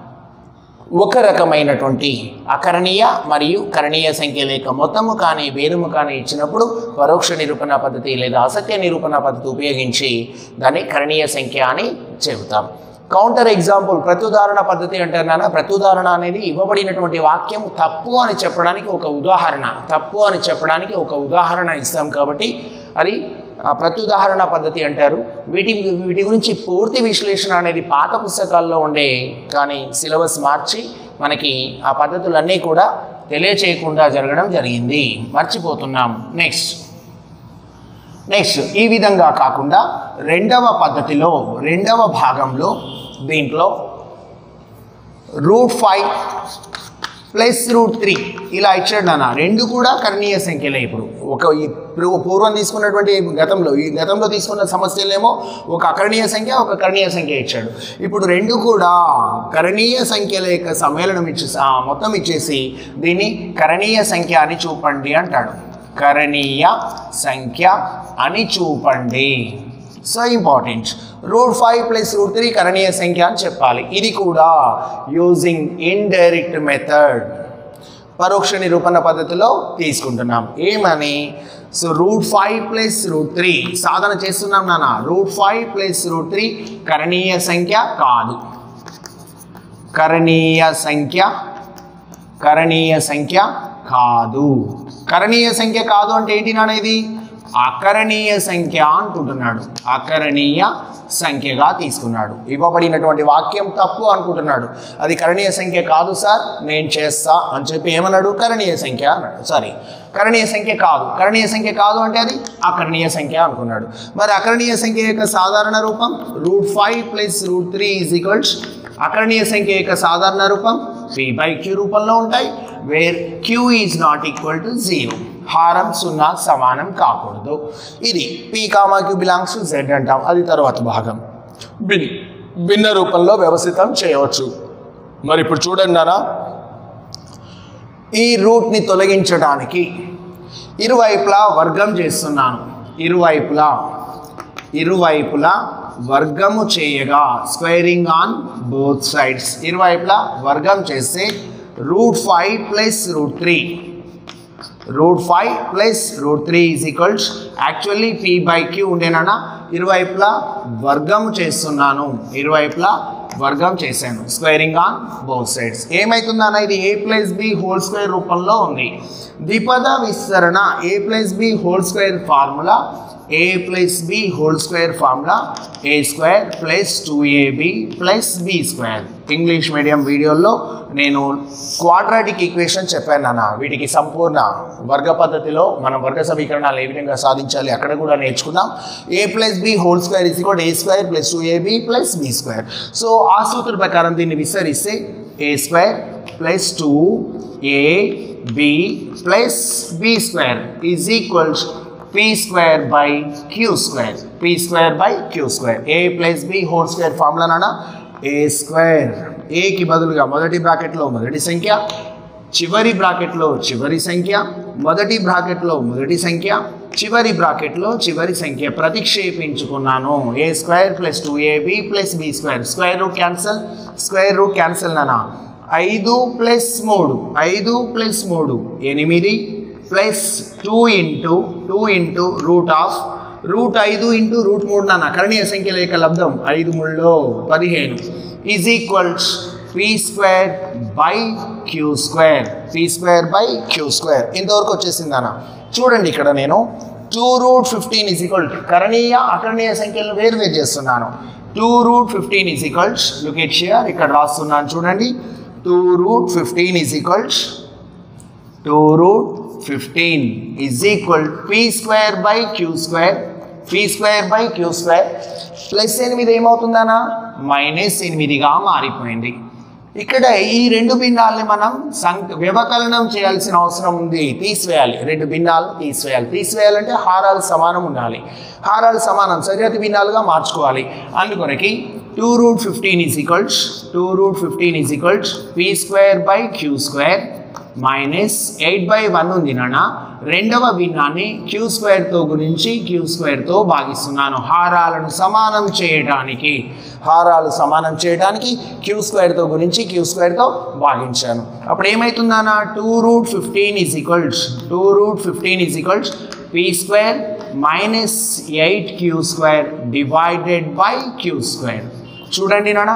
ఒక రకమైనటువంటి అకరణీయ మరియు కరణీయ సంఖ్య లేక మొత్తము కానీ భేదము కానీ ఇచ్చినప్పుడు పరోక్ష నిరూపణ పద్ధతి లేదా అసత్య నిరూపణ పద్ధతి ఉపయోగించి దాన్ని కరణీయ సంఖ్య అని చెబుతాం. కౌంటర్ ఎగ్జాంపుల్ ప్రత్యుదాహరణ పద్ధతి అంటారు నాన్న. ప్రత్యుదాహరణ అనేది ఇవ్వబడినటువంటి వాక్యం తప్పు అని చెప్పడానికి ఒక ఉదాహరణ, తప్పు అని చెప్పడానికి ఒక ఉదాహరణ ఇస్తాం కాబట్టి అది ప్రత్యుదాహరణ పద్ధతి అంటారు. వీటి వీటి గురించి పూర్తి విశ్లేషణ అనేది పాత పుస్తకాల్లో ఉండే, కానీ సిలబస్ మార్చి మనకి ఆ పద్ధతులన్నీ కూడా తెలియచేయకుండా జరగడం జరిగింది, మర్చిపోతున్నాం. నెక్స్ట్ నెక్స్ట్ ఈ విధంగా కాకుండా రెండవ పద్ధతిలో రెండవ భాగంలో దీంట్లో root five plus root three ఇలా ఇచ్చాడు నాన్న. రెండు కూడా కరణీయ సంఖ్యలే. ఇప్పుడు ఒక పూర్వం తీసుకున్నటువంటి గతంలో ఈ గతంలో తీసుకున్న సమస్యలేమో ఒక అకరణీయ సంఖ్య ఒక కరణీయ సంఖ్య ఇచ్చాడు. ఇప్పుడు రెండు కూడా కరణీయ సంఖ్యల యొక్క సమ్మేళనం ఇచ్చేసి మొత్తం ఇచ్చేసి దీన్ని కరణీయ సంఖ్య అని చూపండి అంటాడు. కరణీయ సంఖ్య అని చూపండి. So important. Root five plus root three కరణీయ సంఖ్య అని చెప్పాలి. ఇది కూడా యూజింగ్ ఇండైరెక్ట్ మెథడ్, పరోక్ష నిరూపణ పద్ధతిలో తీసుకుంటున్నాం. ఏమని, so root five plus root three సాధన చేస్తున్నాం నాన్న. Root five plus root three కరణీయ సంఖ్య కాదు, కరణీయ సంఖ్య కరణీయ సంఖ్య కాదు. కరణీయ సంఖ్య కాదు అంటే ఏంటి నాన్న, ఇది అకరణీయ సంఖ్య అనుకుంటున్నాడు, అకరణీయ సంఖ్యగా తీసుకున్నాడు. ఇవ్వబడినటువంటి వాక్యం తప్పు అనుకుంటున్నాడు. అది కరణీయ సంఖ్య కాదు సార్, నేను చేస్తా అని చెప్పి ఏమన్నాడు, కరణీయ సంఖ్య అన్నాడు. సారీ కరణీయ సంఖ్య కాదు, కరణీయ సంఖ్య కాదు అంటే అది అకరణీయ సంఖ్య అనుకున్నాడు. మరి అకరణీయ సంఖ్య యొక్క సాధారణ రూపం root five plus root three is equals, అకరణీయ సంఖ్య యొక్క సాధారణ రూపం పి బై క్యూ రూపంలో ఉంటాయి, where Q is not equal to zero. హారం సున్నా సమానం కాకూడదు. ఇది P comma Q belongs to Z అంటాం. అది తర్వాత భాగం. భిన్ భిన్న రూపంలో వ్యవస్థితం చేయవచ్చు. మరి ఇప్పుడు చూడండి నారా, ఈ రూట్ని తొలగించడానికి ఇరువైపులా వర్గం చేస్తున్నాను. ఇరువైపులా ఇరువైపులా వర్గము చేయగా, స్క్వేరింగ్ ఆన్ బోత్ సైడ్స్, ఇరువైపులా వర్గం చేస్తే root five plus root three root five plus root three is equals, actually P by Q ఉండేనా, ఇరువైపులా వర్గము చేస్తున్నాను, ఇరువైపులా వర్గం చేశాను, స్క్వేరింగ్ ఆన్ బోత్ సైడ్స్. ఏమవుతుందన్న, ఇది A plus B whole square రూపంలో ఉంది. ద్విపద విస్తరణ A plus B whole square formula, A plus B whole square formula A square plus two AB plus B square. English medium వీడియోలో నేను quadratic equation చెప్పాను అన్న. వీటికి సంపూర్ణ వర్గ పద్ధతిలో మనం వర్గ సమీకరణాలు ఏ విధంగా సాధించాలి అక్కడ కూడా నేర్చుకుందాం. A plus B whole square is equal A square plus two AB plus B square. So ఆ సూత్రం ప్రకారం దీన్ని విస్తరిస్తే A square plus two AB plus B square is equals p square by q square, p square by q square. a plus b whole square formula నానా a square, a కి బదులుగా మొదటి బ్రాకెట్లో మొదటి సంఖ్య చివరి బ్రాకెట్లో చివరి సంఖ్య, మొదటి బ్రాకెట్లో మొదటి సంఖ్య, చివరి బ్రాకెట్లో చివరి సంఖ్య ప్రతిక్షేపించుకున్నాను. A square plus two AB plus B square, square root cancel, square root cancel నానా. ఐదు ప్లస్ మూడు, ఐదు ప్లస్ మూడు ఎనిమిది plus two into two into root of root ఐదు ఇంటూ రూట్ మూడు నాన్న కరణీయ సంఖ్యల యొక్క లబ్ధం ఐదు మూడులో పదిహేను is equals P square by Q square, P square by Q square. ఇంతవరకు వచ్చేసింది అన్న. చూడండి ఇక్కడ నేను two root fifteen is equal కరణీయ అకరణీయ సంఖ్యలను వేరు వేరు చేస్తున్నాను. Two root fifteen is equals look at here, ఇక్కడ రాస్తున్నాను చూడండి. Two root fifteen is equals two root fifteen is equal P square by Q square, P square by Q square plus ఎనిమిది ఏమవుతుందన్నా మైనస్ ఎనిమిదిగా మారిపోయింది. ఇక్కడ ఈ రెండు భిన్నాలని మనం సంక్ వ్యవకలనం చేయాల్సిన అవసరం ఉంది, తీసివేయాలి. రెండు భిన్నాలు తీసివేయాలి. తీసివేయాలంటే హారాలు సమానం ఉండాలి. హారాలు సమానం సరిహద్దు భిన్నాలుగా మార్చుకోవాలి. అందుకొరకి two root fifteen is equals two root fifteen is equals P square by Q square minus eight by one ఉంది నాన్న. రెండవ భిన్నాన్ని క్యూ స్క్వేర్తో గురించి క్యూ స్క్వేర్తో భాగిస్తున్నాను. హారాలను సమానం చేయడానికి హారాలు సమానం చేయడానికి క్యూ స్క్వేర్తో గురించి క్యూ స్క్వేర్తో భాగించాను. అప్పుడు ఏమవుతుందన్న two root fifteen is equals two root fifteen is equals P square minus eight Q square divided by Q square. చూడండి నాన్న,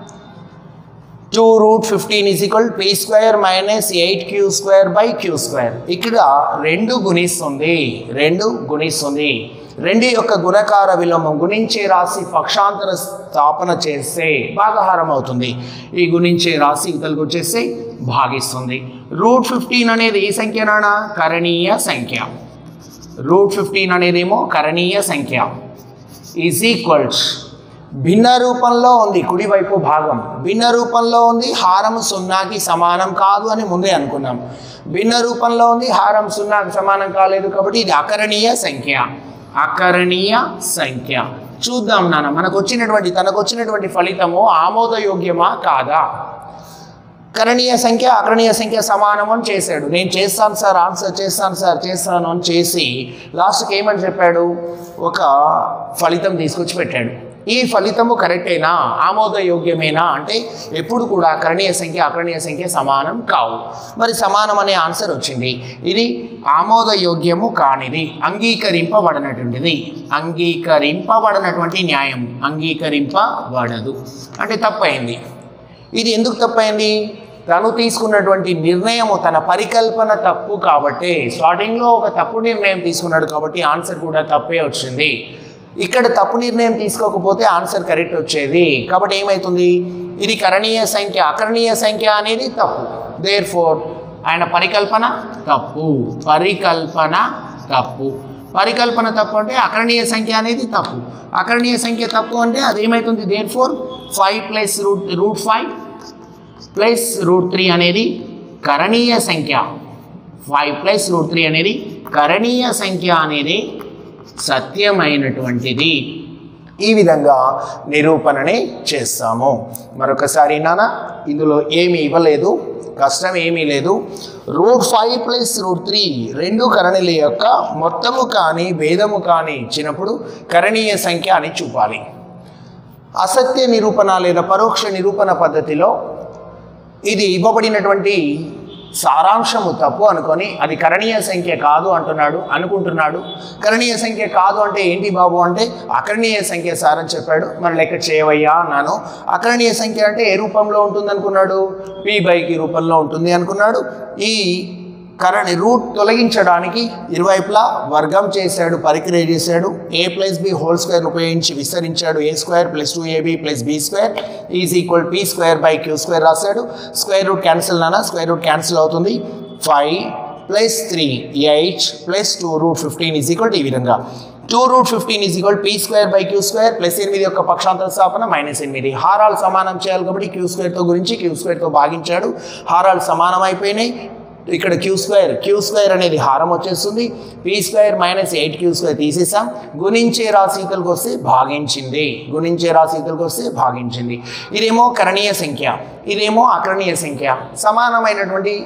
two root fifteen is equal P square minus eight Q square by Q square. ఇక్కడ రెండు గుణిస్తుంది, రెండు గుణిస్తుంది. రెండు యొక్క గుణకార విలోమం గుణించే రాశి పక్షాంతర స్థాపన చేస్తే భాగహారం అవుతుంది. ఈ గుణించే రాశి ఇతలకు వచ్చేస్తే భాగిస్తుంది. రూట్ ఫిఫ్టీన్ అనేది ఏ సంఖ్య నాన్న? కరణీయ సంఖ్య. రూట్ ఫిఫ్టీన్ అనేదేమో కరణీయ సంఖ్య. ఈజ్ ఈక్వల్స్ భిన్న రూపంలో ఉంది, కుడివైపు భాగం భిన్న రూపంలో ఉంది, హారం సున్నాకి సమానం కాదు అని ముందే అనుకున్నాం. భిన్న రూపంలో ఉంది, హారం సున్నాకి సమానం కాలేదు కాబట్టి ఇది అకరణీయ సంఖ్య. అకరణీయ సంఖ్య చూద్దాం నాన్న. మనకు వచ్చినటువంటి తనకు వచ్చినటువంటి ఫలితము ఆమోదయోగ్యమా కాదా? కరణీయ సంఖ్య అకరణీయ సంఖ్య సమానం అని చేశాడు. నేను చేస్తాను సార్, ఆన్సర్ చేస్తాను సార్, చేస్తాను అని చేసి లాస్ట్కి ఏమని చెప్పాడు? ఒక ఫలితం తీసుకొచ్చి పెట్టాడు. ఈ ఫలితము కరెక్టేనా, ఆమోదయోగ్యమేనా అంటే ఎప్పుడు కూడా కరణీయ సంఖ్య అకరణీయ సంఖ్య సమానం కావు. మరి సమానం అనే ఆన్సర్ వచ్చింది. ఇది ఆమోదయోగ్యము కానిది, అంగీకరింపబడినటువంటిది, అంగీకరింపబడినటువంటి న్యాయం, అంగీకరింపబడదు అంటే తప్పైంది. ఇది ఎందుకు తప్పైంది? తను తీసుకున్నటువంటి నిర్ణయము తన పరికల్పన తప్పు కాబట్టి, స్టార్టింగ్లో ఒక తప్పు నిర్ణయం తీసుకున్నాడు కాబట్టి ఆన్సర్ కూడా తప్పే వచ్చింది. ఇక్కడ తప్పు నిర్ణయం తీసుకోకపోతే ఆన్సర్ కరెక్ట్ వచ్చేది. కాబట్టి ఏమవుతుంది? ఇది కరణీయ సంఖ్య అకరణీయ సంఖ్య అనేది తప్పు. దేర్ ఫోర్ ఆయన పరికల్పన తప్పు, పరికల్పన తప్పు. పరికల్పన తప్పు అంటే అకరణీయ సంఖ్య అనేది తప్పు. అకరణీయ సంఖ్య తప్పు అంటే అదేమవుతుంది? There four five plus root root five plus root three అనేది కరణీయ సంఖ్య. ఫైవ్ ప్లస్ రూట్ త్రీ అనేది కరణీయ సంఖ్య అనేది సత్యమైనటువంటిది. ఈ విధంగా నిరూపణని చేస్తాము. మరొకసారి నాన్న, ఇందులో ఏమీ ఇవ్వలేదు, కష్టం ఏమీ లేదు. Root five plus root three రెండు కరణీల యొక్క మొత్తము కానీ భేదము కానీ ఇచ్చినప్పుడు కరణీయ సంఖ్య అని చూపాలి. అసత్య నిరూపణ లేదా పరోక్ష నిరూపణ పద్ధతిలో ఇది ఇవ్వబడినటువంటి సారాంశము తప్పు అనుకొని అది కరణీయ సంఖ్య కాదు అంటున్నాడు అనుకుంటున్నాడు. కరణీయ సంఖ్య కాదు అంటే ఏంటి బాబు అంటే అకరణీయ సంఖ్య సారని చెప్పాడు. మరి లెక్క చేయవయ్యా అన్నాను. అకరణీయ సంఖ్య అంటే ఏ రూపంలో ఉంటుంది అనుకున్నాడు? పీ బైకి రూపంలో ఉంటుంది అనుకున్నాడు. ఈ కరణి రూట్ తొలగించడానికి ఇరువైపులా వర్గం చేశాడు, పరిక్రియ చేశాడు. A plus B whole square ఉపయోగించి విస్తరించాడు. A square plus two AB plus B square is equal P square by Q square రాశాడు. స్క్వేర్ రూట్ క్యాన్సిల్ నానా, స్క్వేర్ రూట్ క్యాన్సిల్ అవుతుంది. Five plus three eight plus two root fifteen is equal ఈ విధంగా two root fifteen is equal P square by Q square plus ఎనిమిది యొక్క పక్షాంతర స్థాపన minus ఎనిమిది. హారాలు సమానం చేయాలి కాబట్టి క్యూ స్క్వేర్తో గురించి క్యూ స్క్వేర్తో భాగించాడు. హారాలు సమానం అయిపోయినాయి. ఇక్కడ క్యూ స్క్వేర్ క్యూ స్క్వేర్ అనేది హారం వచ్చేస్తుంది. P square minus eight Q square తీసేసాం. గుణించే రాశితులకు వస్తే భాగించింది, గుణించే రాశితులకు వస్తే భాగించింది. ఇదేమో కరణీయ సంఖ్య, ఇదేమో అకరణీయ సంఖ్య. సమానమైనటువంటి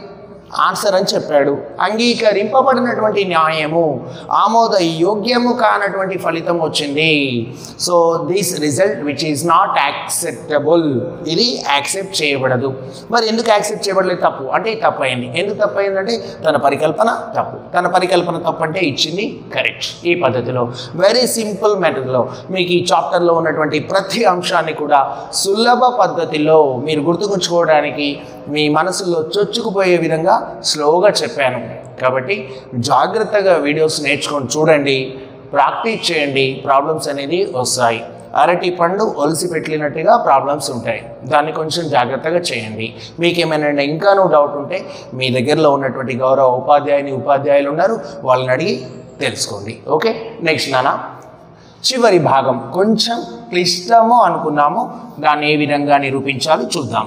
ఆన్సర్ అని చెప్పాడు. అంగీకరింపబడినటువంటి న్యాయము ఆమోద యోగ్యము కానటువంటి ఫలితం వచ్చింది. So this result which is not acceptable, ఇది యాక్సెప్ట్ చేయబడదు. మరి ఎందుకు యాక్సెప్ట్ చేయబడలేదు? తప్పు అంటే తప్పు అయింది. ఎందుకు తప్పు అయిందంటే తన పరికల్పన తప్పు. తన పరికల్పన తప్పు అంటే ఇచ్చింది కరెక్ట్. ఈ పద్ధతిలో వెరీ సింపుల్ మెథడ్లో మీకు ఈ చాప్టర్లో ఉన్నటువంటి ప్రతి అంశాన్ని కూడా సులభ పద్ధతిలో మీరు గుర్తుకుంచుకోవడానికి మీ మనసులో చొచ్చుకుపోయే విధంగా స్లోగా చెప్పాను. కాబట్టి జాగ్రత్తగా వీడియోస్ నేర్చుకొని చూడండి, ప్రాక్టీస్ చేయండి, ప్రాబ్లమ్స్ అనేది వస్తాయి. అరటి పండు ఒలిసి పెట్టినట్టుగా ప్రాబ్లమ్స్ ఉంటాయి, దాన్ని కొంచెం జాగ్రత్తగా చేయండి. మీకు ఏమైనా ఇంకానూ డౌట్ ఉంటే మీ దగ్గరలో ఉన్నటువంటి గౌరవ ఉపాధ్యాయుని ఉపాధ్యాయులు ఉన్నారు, వాళ్ళని అడిగి తెలుసుకోండి. ఓకే, నెక్స్ట్ నాన్న చివరి భాగం కొంచెం క్లిష్టము అనుకున్నాము, దాన్ని ఏ విధంగా నిరూపించాలి చూద్దాం.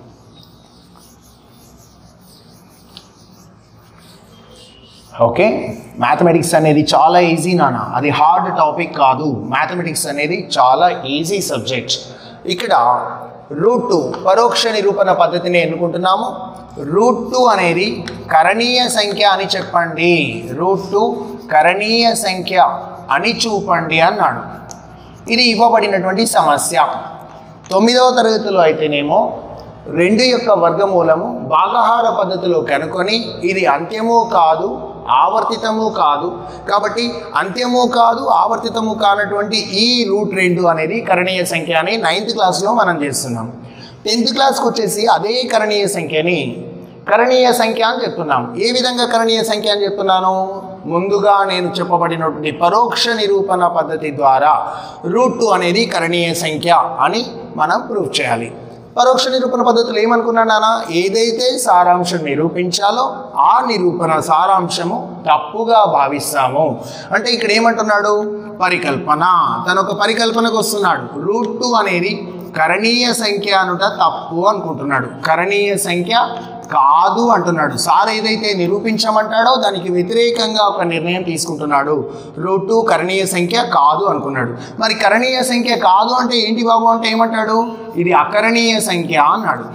ఓకే, మ్యాథమెటిక్స్ అనేది చాలా ఈజీ నాన్న, అది హార్డ్ టాపిక్ కాదు. మ్యాథమెటిక్స్ అనేది చాలా ఈజీ సబ్జెక్ట్. ఇక్కడ రూట్ టూ పరోక్ష నిరూపణ పద్ధతిని ఎన్నుకుంటున్నాము. రూట్ టూ అనేది కరణీయ సంఖ్య అని చెప్పండి. రూట్ టూ కరణీయ సంఖ్య అని చూపండి అన్నాడు. ఇది ఇవ్వబడినటువంటి సమస్య. తొమ్మిదవ తరగతిలో అయితేనేమో రెండు యొక్క వర్గమూలము భాగహార పద్ధతిలో కనుక్కొని ఇది అంత్యము కాదు ఆవర్తితము కాదు, కాబట్టి అంత్యము కాదు ఆవర్తితము కానటువంటి ఈ రూట్ రెండు అనేది కరణీయ సంఖ్య అని నైన్త్ క్లాస్లో మనం చేస్తున్నాం. టెన్త్ క్లాస్కి వచ్చేసి అదే కరణీయ సంఖ్యని కరణీయ సంఖ్య అని చెప్తున్నాం. ఏ విధంగా కరణీయ సంఖ్య అని చెప్తున్నాను? ముందుగా నేను చెప్పబడినటువంటి పరోక్ష నిరూపణ పద్ధతి ద్వారా రూట్ టూ అనేది కరణీయ సంఖ్య అని మనం ప్రూవ్ చేయాలి. పరోక్ష నిరూపణ పద్ధతులు ఏమనుకున్నాను నాన్న? ఏదైతే సారాంశం నిరూపించాలో ఆ నిరూపణ సారాంశము తప్పుగా భావిస్తాము. అంటే ఇక్కడ ఏమంటున్నాడు? పరికల్పన. తను ఒక పరికల్పనకు వస్తున్నాడు. రూట్ టూ అనేది కరణీయ సంఖ్య అనుట తప్పు అనుకుంటున్నాడు. కరణీయ సంఖ్య కాదు అంటున్నాడు. సార్ ఏదైతే నిరూపించమంటాడో దానికి వ్యతిరేకంగా ఒక నిర్ణయం తీసుకుంటున్నాడు. రూట్ టూ కరణీయ సంఖ్య కాదు అనుకున్నాడు. మరి కరణీయ సంఖ్య కాదు అంటే ఏంటి బాబు అంటే ఏమంటాడు? ఇది అకరణీయ సంఖ్య అన్నాడు.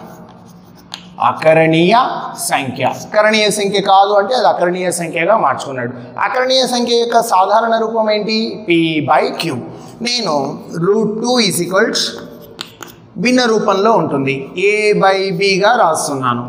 అకరణీయ సంఖ్య. కరణీయ సంఖ్య కాదు అంటే అది అకరణీయ సంఖ్యగా మార్చుకున్నాడు. అకరణీయ సంఖ్య యొక్క సాధారణ రూపం ఏంటి? P by Q. నేను రూట్ టూ ఈజ్ ఈక్వల్స్ భిన్న రూపంలో ఉంటుంది, ఏ బై బిగా రాస్తున్నాను.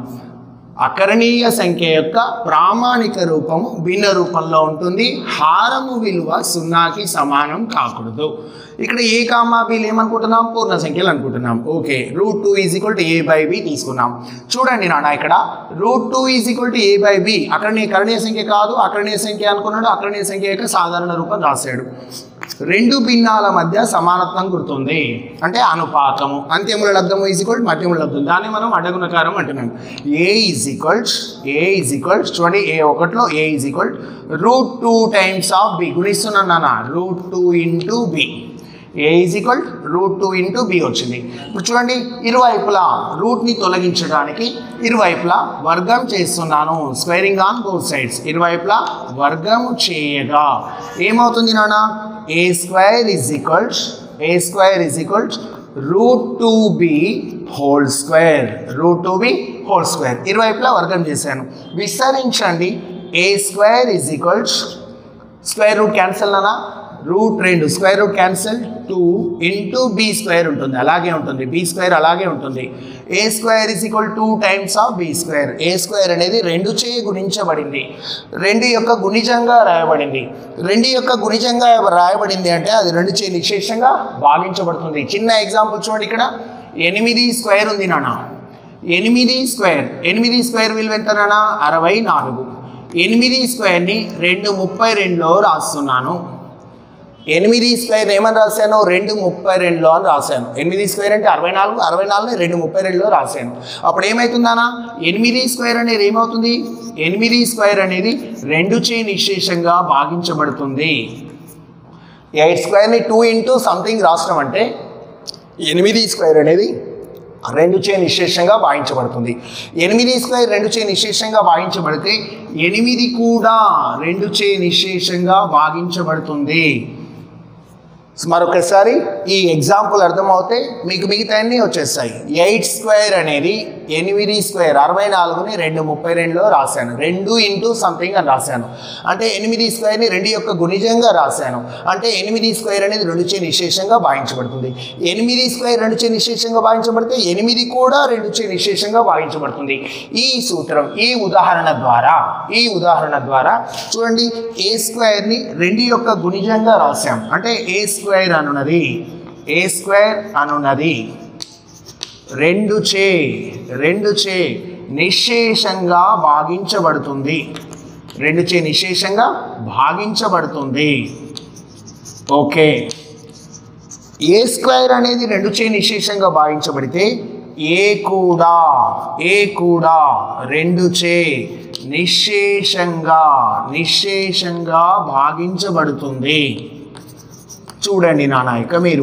అకరణీయ సంఖ్య యొక్క ప్రామాణిక రూపము భిన్న రూపంలో ఉంటుంది. హారము విలువ సున్నాకి సమానం కాకూడదు. ఇక్కడ ఏ కామా బిలు ఏమనుకుంటున్నాం? పూర్ణ సంఖ్యలు అనుకుంటున్నాం. Okay, root two is equal to A by B తీసుకున్నాం. చూడండి నాన్న, ఇక్కడ root two is equal to A by B అకరణీయ కరణీయ సంఖ్య కాదు అకరణీయ సంఖ్య అనుకున్నాడు. అకరణీయ సంఖ్య యొక్క సాధారణ రూపం రాశాడు. రెండు భిన్నాల మధ్య సమానత్వం గుర్తుంది అంటే అనుపాతము. అంత్యముల లబ్ధము ఈజ్ ఈక్వల్ మధ్యముల లబ్ధం, దాన్ని మనం అడ్డగుణకారం అంటున్నాం. A is equals A is equals చూడండి, ఏ ఒకటిలో A is equal root two times of B గుణిస్తున్నాను నాన్న. Root two into B. A is equal root two into B వచ్చింది. ఇప్పుడు చూడండి, ఇరువైపులా రూట్ని తొలగించడానికి ఇరువైపులా వర్గం చేస్తున్నాను. Squaring on both sides. ఇరువైపులా వర్గము చేయగా ఏమవుతుంది నాన్న? A square is equals A square is equals root two B whole square. Root two B whole square. ఇరువైపులా వర్గం చేశాను. విస్తరించండి. A square is equals square root cancel నానా, రూట్ రెండు square root cancel, two into B square ఉంటుంది, అలాగే ఉంటుంది. B square అలాగే ఉంటుంది. A square is equal two times of B square. A square అనేది రెండు చే గుణించబడింది, రెండు యొక్క గుణిజంగా రాయబడింది. రెండు యొక్క గుణిజంగా రాయబడింది అంటే అది రెండు చే నిశేషంగా భాగించబడుతుంది. చిన్న ఎగ్జాంపుల్ చూడండి, ఇక్కడ ఎనిమిది స్క్వేర్ ఉంది నాన్న. ఎనిమిది స్క్వేర్ ఎనిమిది స్క్వేర్ విలువ ఎంత నాన్న? అరవై నాలుగు. ఎనిమిది స్క్వేర్ని రెండు ముప్పై రెండులో రాస్తున్నాను. ఎనిమిది స్క్వేర్ ఏమని రాశాను? రెండు ముప్పై రెండులో అని రాశాను. ఎనిమిది స్క్వేర్ అంటే అరవై నాలుగు, అరవై నాలుగు రెండు ముప్పై రెండులో రాశాను. అప్పుడు ఏమవుతుందానా? ఎనిమిది స్క్వేర్ అనేది ఏమవుతుంది? ఎనిమిది స్క్వేర్ అనేది రెండు చే నిశేషంగా భాగించబడుతుంది. ఎయిట్ స్క్వేర్ని టూ ఇంటూ సంథింగ్ రాష్ట్రం అంటే ఎనిమిది స్క్వేర్ అనేది రెండు చే నిశేషంగా భావించబడుతుంది. ఎనిమిది స్క్వేర్ రెండు చే నిశేషంగా భావించబడితే ఎనిమిది కూడా రెండు చే నిశేషంగా భాగించబడుతుంది. మరొకసారి ఈ ఎగ్జాంపుల్ అర్థమవుతే మీకు మిగతా అన్నీ వచ్చేస్తాయి. ఎయిట్ స్క్వేర్ అనేది ఎనిమిది స్క్వేర్ అరవై నాలుగుని రెండు ముప్పై రెండులో రాశాను. రెండు ఇంటూ సంథింగ్ అని రాశాను. అంటే ఎనిమిది స్క్వేర్ని రెండు యొక్క గుణిజంగా రాశాను. అంటే ఎనిమిది స్క్వేర్ అనేది రెండు చే నిశేషంగా భావించబడుతుంది. ఎనిమిది స్క్వేర్ రెండు చే నిశేషంగా భావించబడితే ఎనిమిది కూడా రెండు చే నిశేషంగా భావించబడుతుంది. ఈ సూత్రం ఈ ఉదాహరణ ద్వారా ఈ ఉదాహరణ ద్వారా చూడండి, ఏ స్క్వేర్ని రెండు యొక్క గుణిజంగా రాశాం. అంటే ఏ స్క్వేర్ అనున్నది ఏ స్క్వేర్ అనున్నది రెండు చే రెండు చే నిశేషంగా భాగించబడుతుంది. రెండు చే నిశేషంగా భాగించబడుతుంది. ఓకే, ఏ స్క్వేర్ అనేది రెండు చే నిశేషంగా భాగించబడితే ఏ కూడా ఏ కూడా రెండు చే నిశేషంగా నిశేషంగా భాగించబడుతుంది. చూడండి నాన్న, ఇక మీరు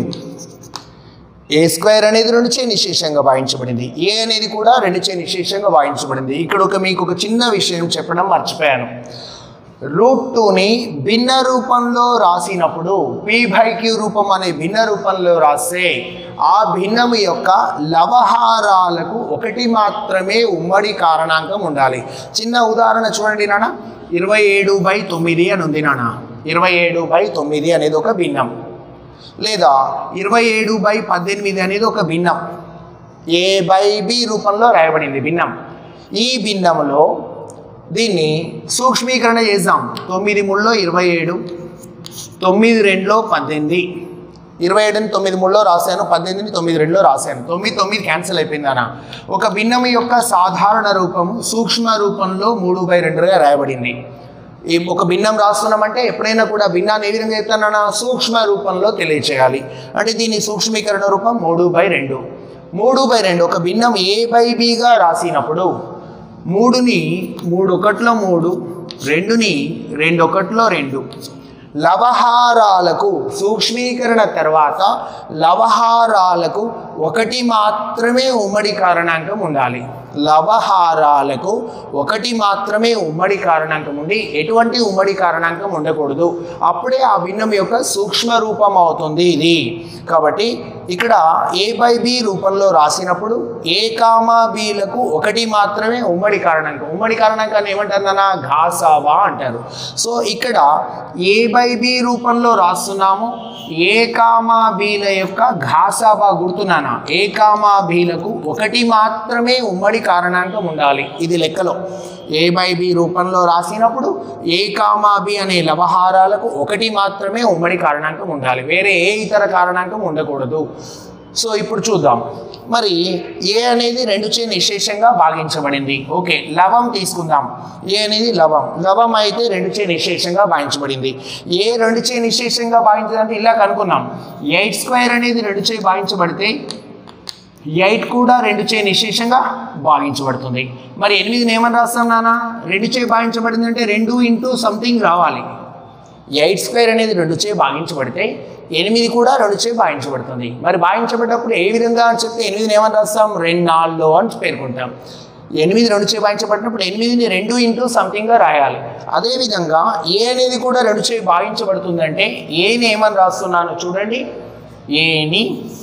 ఏ స్క్వేర్ అనేది రెండు చే నిశేషంగా భావించబడింది, ఏ అనేది కూడా రెండు చే నిశేషంగా భావించబడింది. ఇక్కడ ఒక మీకు ఒక చిన్న విషయం చెప్పడం మర్చిపోయాను. రూట్ టూని భిన్న రూపంలో రాసినప్పుడు పీ బై క్యూ రూపం అనే భిన్న రూపంలో రాస్తే ఆ భిన్నము యొక్క లవహారాలకు ఒకటి మాత్రమే ఉమ్మడి కారణాంకం ఉండాలి. చిన్న ఉదాహరణ చూడండి నాన్న, ఇరవై ఏడు బై తొమ్మిది అని ఉంది నాన్న. ఇరవై ఏడు బై తొమ్మిది అనేది ఒక భిన్నం, లేదా ఇరవై ఏడు బై పద్దెనిమిది అనేది ఒక భిన్నం. ఏ బై బి రూపంలో రాయబడింది భిన్నం. ఈ భిన్నములో దీన్ని సూక్ష్మీకరణ చేద్దాం. తొమ్మిది మూడులో ఇరవై ఏడు, తొమ్మిది రెండులో పద్దెనిమిది. ఇరవై ఏడుని తొమ్మిది మూడులో రాశాను, పద్దెనిమిదిని తొమ్మిది రెండులో రాశాను. తొమ్మిది తొమ్మిది క్యాన్సిల్ అయిపోయిందనా. ఒక భిన్నము యొక్క సాధారణ రూపము సూక్ష్మ రూపంలో మూడు బై రెండుగా రాయబడింది. ఈ ఒక భిన్నం రాస్తున్నామంటే ఎప్పుడైనా కూడా భిన్నాన్ని ఏ విధంగా చెప్తానన్నా సూక్ష్మ రూపంలో తెలియచేయాలి. అంటే దీని సూక్ష్మీకరణ రూపం మూడు బై రెండు. మూడు బై రెండు ఒక భిన్నం ఏ బై బిగా రాసినప్పుడు మూడుని మూడు ఒకట్లో మూడు, రెండుని రెండు ఒకట్లో రెండు. లవహారాలకు సూక్ష్మీకరణ తర్వాత లవహారాలకు ఒకటి మాత్రమే ఉమ్మడి కారణాంకం ఉండాలి. లవహారాలకు ఒకటి మాత్రమే ఉమ్మడి కారణాంకం ఉండి ఎటువంటి ఉమ్మడి కారణాంకం ఉండకూడదు. అప్పుడే ఆ భిన్నం యొక్క సూక్ష్మ రూపం అవుతుంది ఇది. కాబట్టి ఇక్కడ ఏ బై బి రూపంలో రాసినప్పుడు ఏ కామా బిలకు ఒకటి మాత్రమే ఉమ్మడి కారణాంకం. ఉమ్మడి కారణాంకాన్ని ఏమంటారు నాన్న? ఘాసావా అంటారు. సో ఇక్కడ ఏ బై బి రూపంలో రాస్తున్నాము. ఏ కామా బీల యొక్క ఘాసావా గుర్తున్నానా? ఏ కామా బీలకు ఒకటి మాత్రమే ఉమ్మడి కారణాంకం ఉండాలి. ఇది లెక్కలో ఏ బై బి రూపంలో రాసినప్పుడు ఏ కామా బి అనే లవహారాలకు ఒకటి మాత్రమే ఉమ్మడి కారణాంకం ఉండాలి, వేరే ఏ ఇతర కారణాంకం ఉండకూడదు. సో ఇప్పుడు చూద్దాం. మరి ఏ అనేది రెండు చే నిశేషంగా భాగించబడింది. ఓకే, లవం తీసుకుందాం. ఏ అనేది లవం. లవం అయితే రెండు చే నిశేషంగా భావించబడింది. ఏ రెండు చే నిశేషంగా భావించదంటే ఇలా కనుక్కున్నాం. ఎయిట్ స్క్వేర్ అనేది రెండు చే భావించబడితే ఎయిట్ కూడా రెండు చే నిశేషంగా భావించబడుతుంది. మరి ఎనిమిదిని ఏమని రాస్తాం నాన్న? రెండు చే భావించబడింది అంటే రెండు ఇంటూ సంథింగ్ రావాలి. ఎయిట్ స్క్వేర్ అనేది రెండు చే భావించబడితే ఎనిమిది కూడా రెండు చే భావించబడుతుంది. మరి భావించబడ్డప్పుడు ఏ విధంగా అని చెప్తే ఎనిమిదిని ఏమని రాస్తాం? రెండు నాలుగు అని పేర్కొంటాం. ఎనిమిది రెండు చే భావించబడినప్పుడు ఎనిమిదిని రెండు ఇంటూ సంథింగ్గా రాయాలి. అదేవిధంగా ఏ అనేది కూడా రెండు చే భావించబడుతుందంటే ఏని ఏమని రాస్తున్నాను చూడండి. ఏని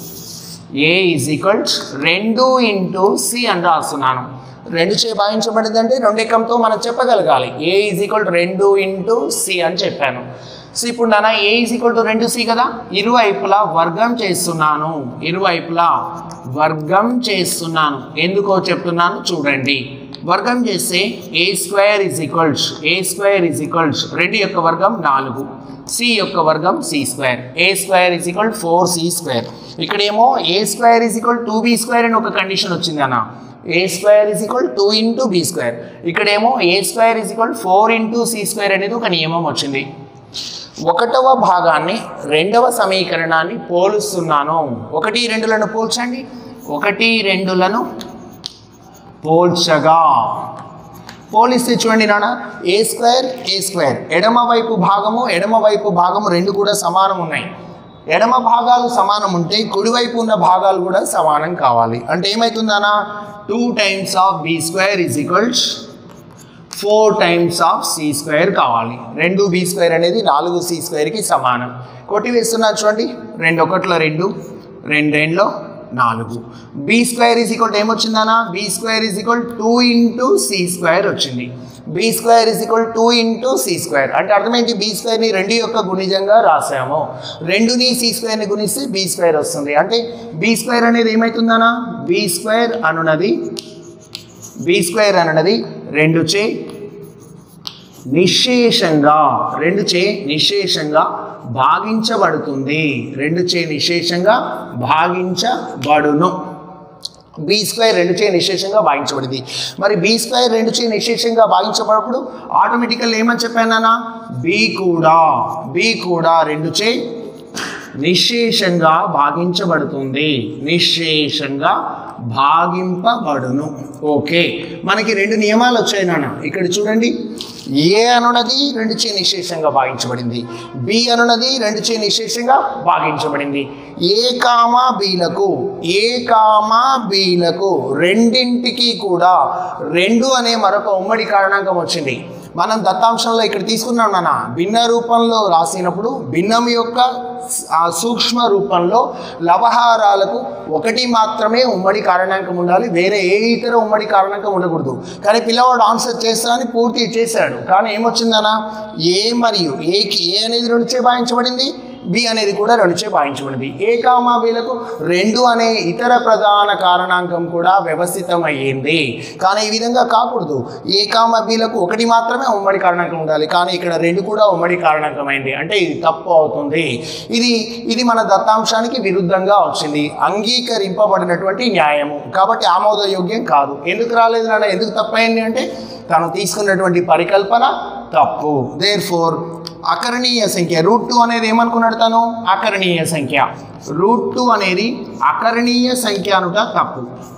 ఏ ఈజ్ ఈక్వల్స్ రెండు ఇంటూ సి అని రాస్తున్నాను. రెండు చే భావించబడిందంటే రెండు ఎకంతో మనం చెప్పగలగాలి. ఏ ఈజ్ ఈక్వల్ రెండు ఇంటూ సి అని చెప్పాను. సో ఇప్పుడు నాన్న ఏ ఈజ్ ఈక్వల్ టు రెండు సి కదా, ఇరువైపులా వర్గం చేస్తున్నాను. ఇరువైపులా వర్గం చేస్తున్నాను. ఎందుకో చెప్తున్నాను చూడండి. వర్గం చేస్తే A square is equals A square is equals రెండు యొక్క వర్గం నాలుగు, సి యొక్క వర్గం C square. A square is equal four C square. ఇక్కడేమో A square is equal two B square అని ఒక కండిషన్ వచ్చింది అన్న. A square is equal two into B square. ఇక్కడేమో A square is equal four into C square అనేది ఒక నియమం వచ్చింది. ఒకటవ భాగాన్ని రెండవ సమీకరణాన్ని పోలుస్తున్నాను. ఒకటి రెండులను పోల్చండి. ఒకటి రెండులను పోల్చగా పోలిస్తే చూడండి నాన్న, ఏ స్క్వేర్ ఏ స్క్వేర్ ఎడమ వైపు భాగము ఎడమ వైపు భాగము రెండు కూడా సమానం ఉన్నాయి. ఎడమ భాగాలు సమానం ఉంటే కుడివైపు ఉన్న భాగాలు కూడా సమానం కావాలి. అంటే ఏమవుతుందన్నా, two times of B square is equals four times of C square కావాలి. రెండు బి స్క్వేర్ అనేది నాలుగు సి స్క్వేర్కి సమానం. కొట్టి వేస్తున్నాను చూడండి. రెండు ఒకటిలో రెండు, రెండు రెండులో నాలుగు. B square is equal to ఏమొచ్చిందనా? B square is equal two into C square వచ్చింది. B square is equal two into C square అంటే అర్థమైంది, బి స్క్వేర్ని రెండు యొక్క గుణిజంగా రాసాము. రెండుని సి స్క్వేర్ని గుణిస్తే బి స్క్వేర్ వస్తుంది. అంటే బి స్క్వేర్ అనేది ఏమవుతుందనా? బి స్క్వేర్ అనున్నది బి స్క్వేర్ అనున్నది రెండు చే నిశేషంగా రెండు చే నిశేషంగా భాగించబడుతుంది. రెండు చే నిశేషంగా భాగించబడును. బి స్క్వేర్ రెండు చే నిశేషంగా భాగించబడింది. మరి బి స్క్వేర్ రెండు చే నిశేషంగా భాగించబడినప్పుడు ఆటోమేటికల్ ఏమని చెప్పానన్నా? బి కూడా బి కూడా రెండు చే నిశేషంగా భాగించబడుతుంది. నిశేషంగా భాగింపబడును. ఓకే, మనకి రెండు నియమాలు వచ్చాయి నాన్న. ఇక్కడ చూడండి, ఏ అనున్నది రెండు చే నిశేషంగా భాగించబడింది, బి అనున్నది రెండు చే నిశేషంగా భాగించబడింది. ఏ కామా బీలకు ఏ కామా బీలకు రెండింటికి కూడా రెండు అనే మరొక ఉమ్మడి కారణాంకం వచ్చింది. మనం దత్తాంశంలో ఇక్కడ తీసుకున్నాం నాన్న. భిన్న రూపంలో రాసినప్పుడు భిన్నం యొక్క ఆ సూక్ష్మ రూపంలో లవహారాలకు ఒకటి మాత్రమే ఉమ్మడి కారణాంకం ఉండాలి, వేరే ఏ ఇతర ఉమ్మడి కారణాంకం ఉండకూడదు. కానీ పిల్లవాడు ఆన్సర్ చేస్తానని పూర్తి చేశాడు. కానీ ఏమొచ్చిందనా? ఏ మరియు ఏకి ఏ అనేది రెండుచే భాగించబడింది, బి అనేది కూడా రెండుచే భాగించబడింది. ఏ కామా బీలకు రెండు అనే ఇతర ప్రధాన కారణాంకం కూడా వ్యవస్థితమయ్యింది. కానీ ఈ విధంగా కాకూడదు. ఏ కామా బీలకు ఒకటి మాత్రమే ఉమ్మడి కారణాంకం ఉండాలి, కానీ ఇక్కడ రెండు కూడా ఉమ్మడి కారణాంకం అయింది. అంటే ఇది తప్పు అవుతుంది. ఇది ఇది మన దత్తాంశానికి విరుద్ధంగా వచ్చింది, అంగీకరింపబడినటువంటి న్యాయము కాబట్టి ఆమోదయోగ్యం కాదు. ఎందుకు రాలేదు నాన్న? ఎందుకు తప్పైంది అంటే తను తీసుకున్నటువంటి పరికల్పన తప్పు. దేర్ ఫోర్ అకరణీయ సంఖ్య రూట్ టూ అనేది ఏమనుకున్నాడు తను? అకరణీయ సంఖ్య. రూట్ టూ అనేది అకరణీయ సంఖ్య అనుట తప్పు.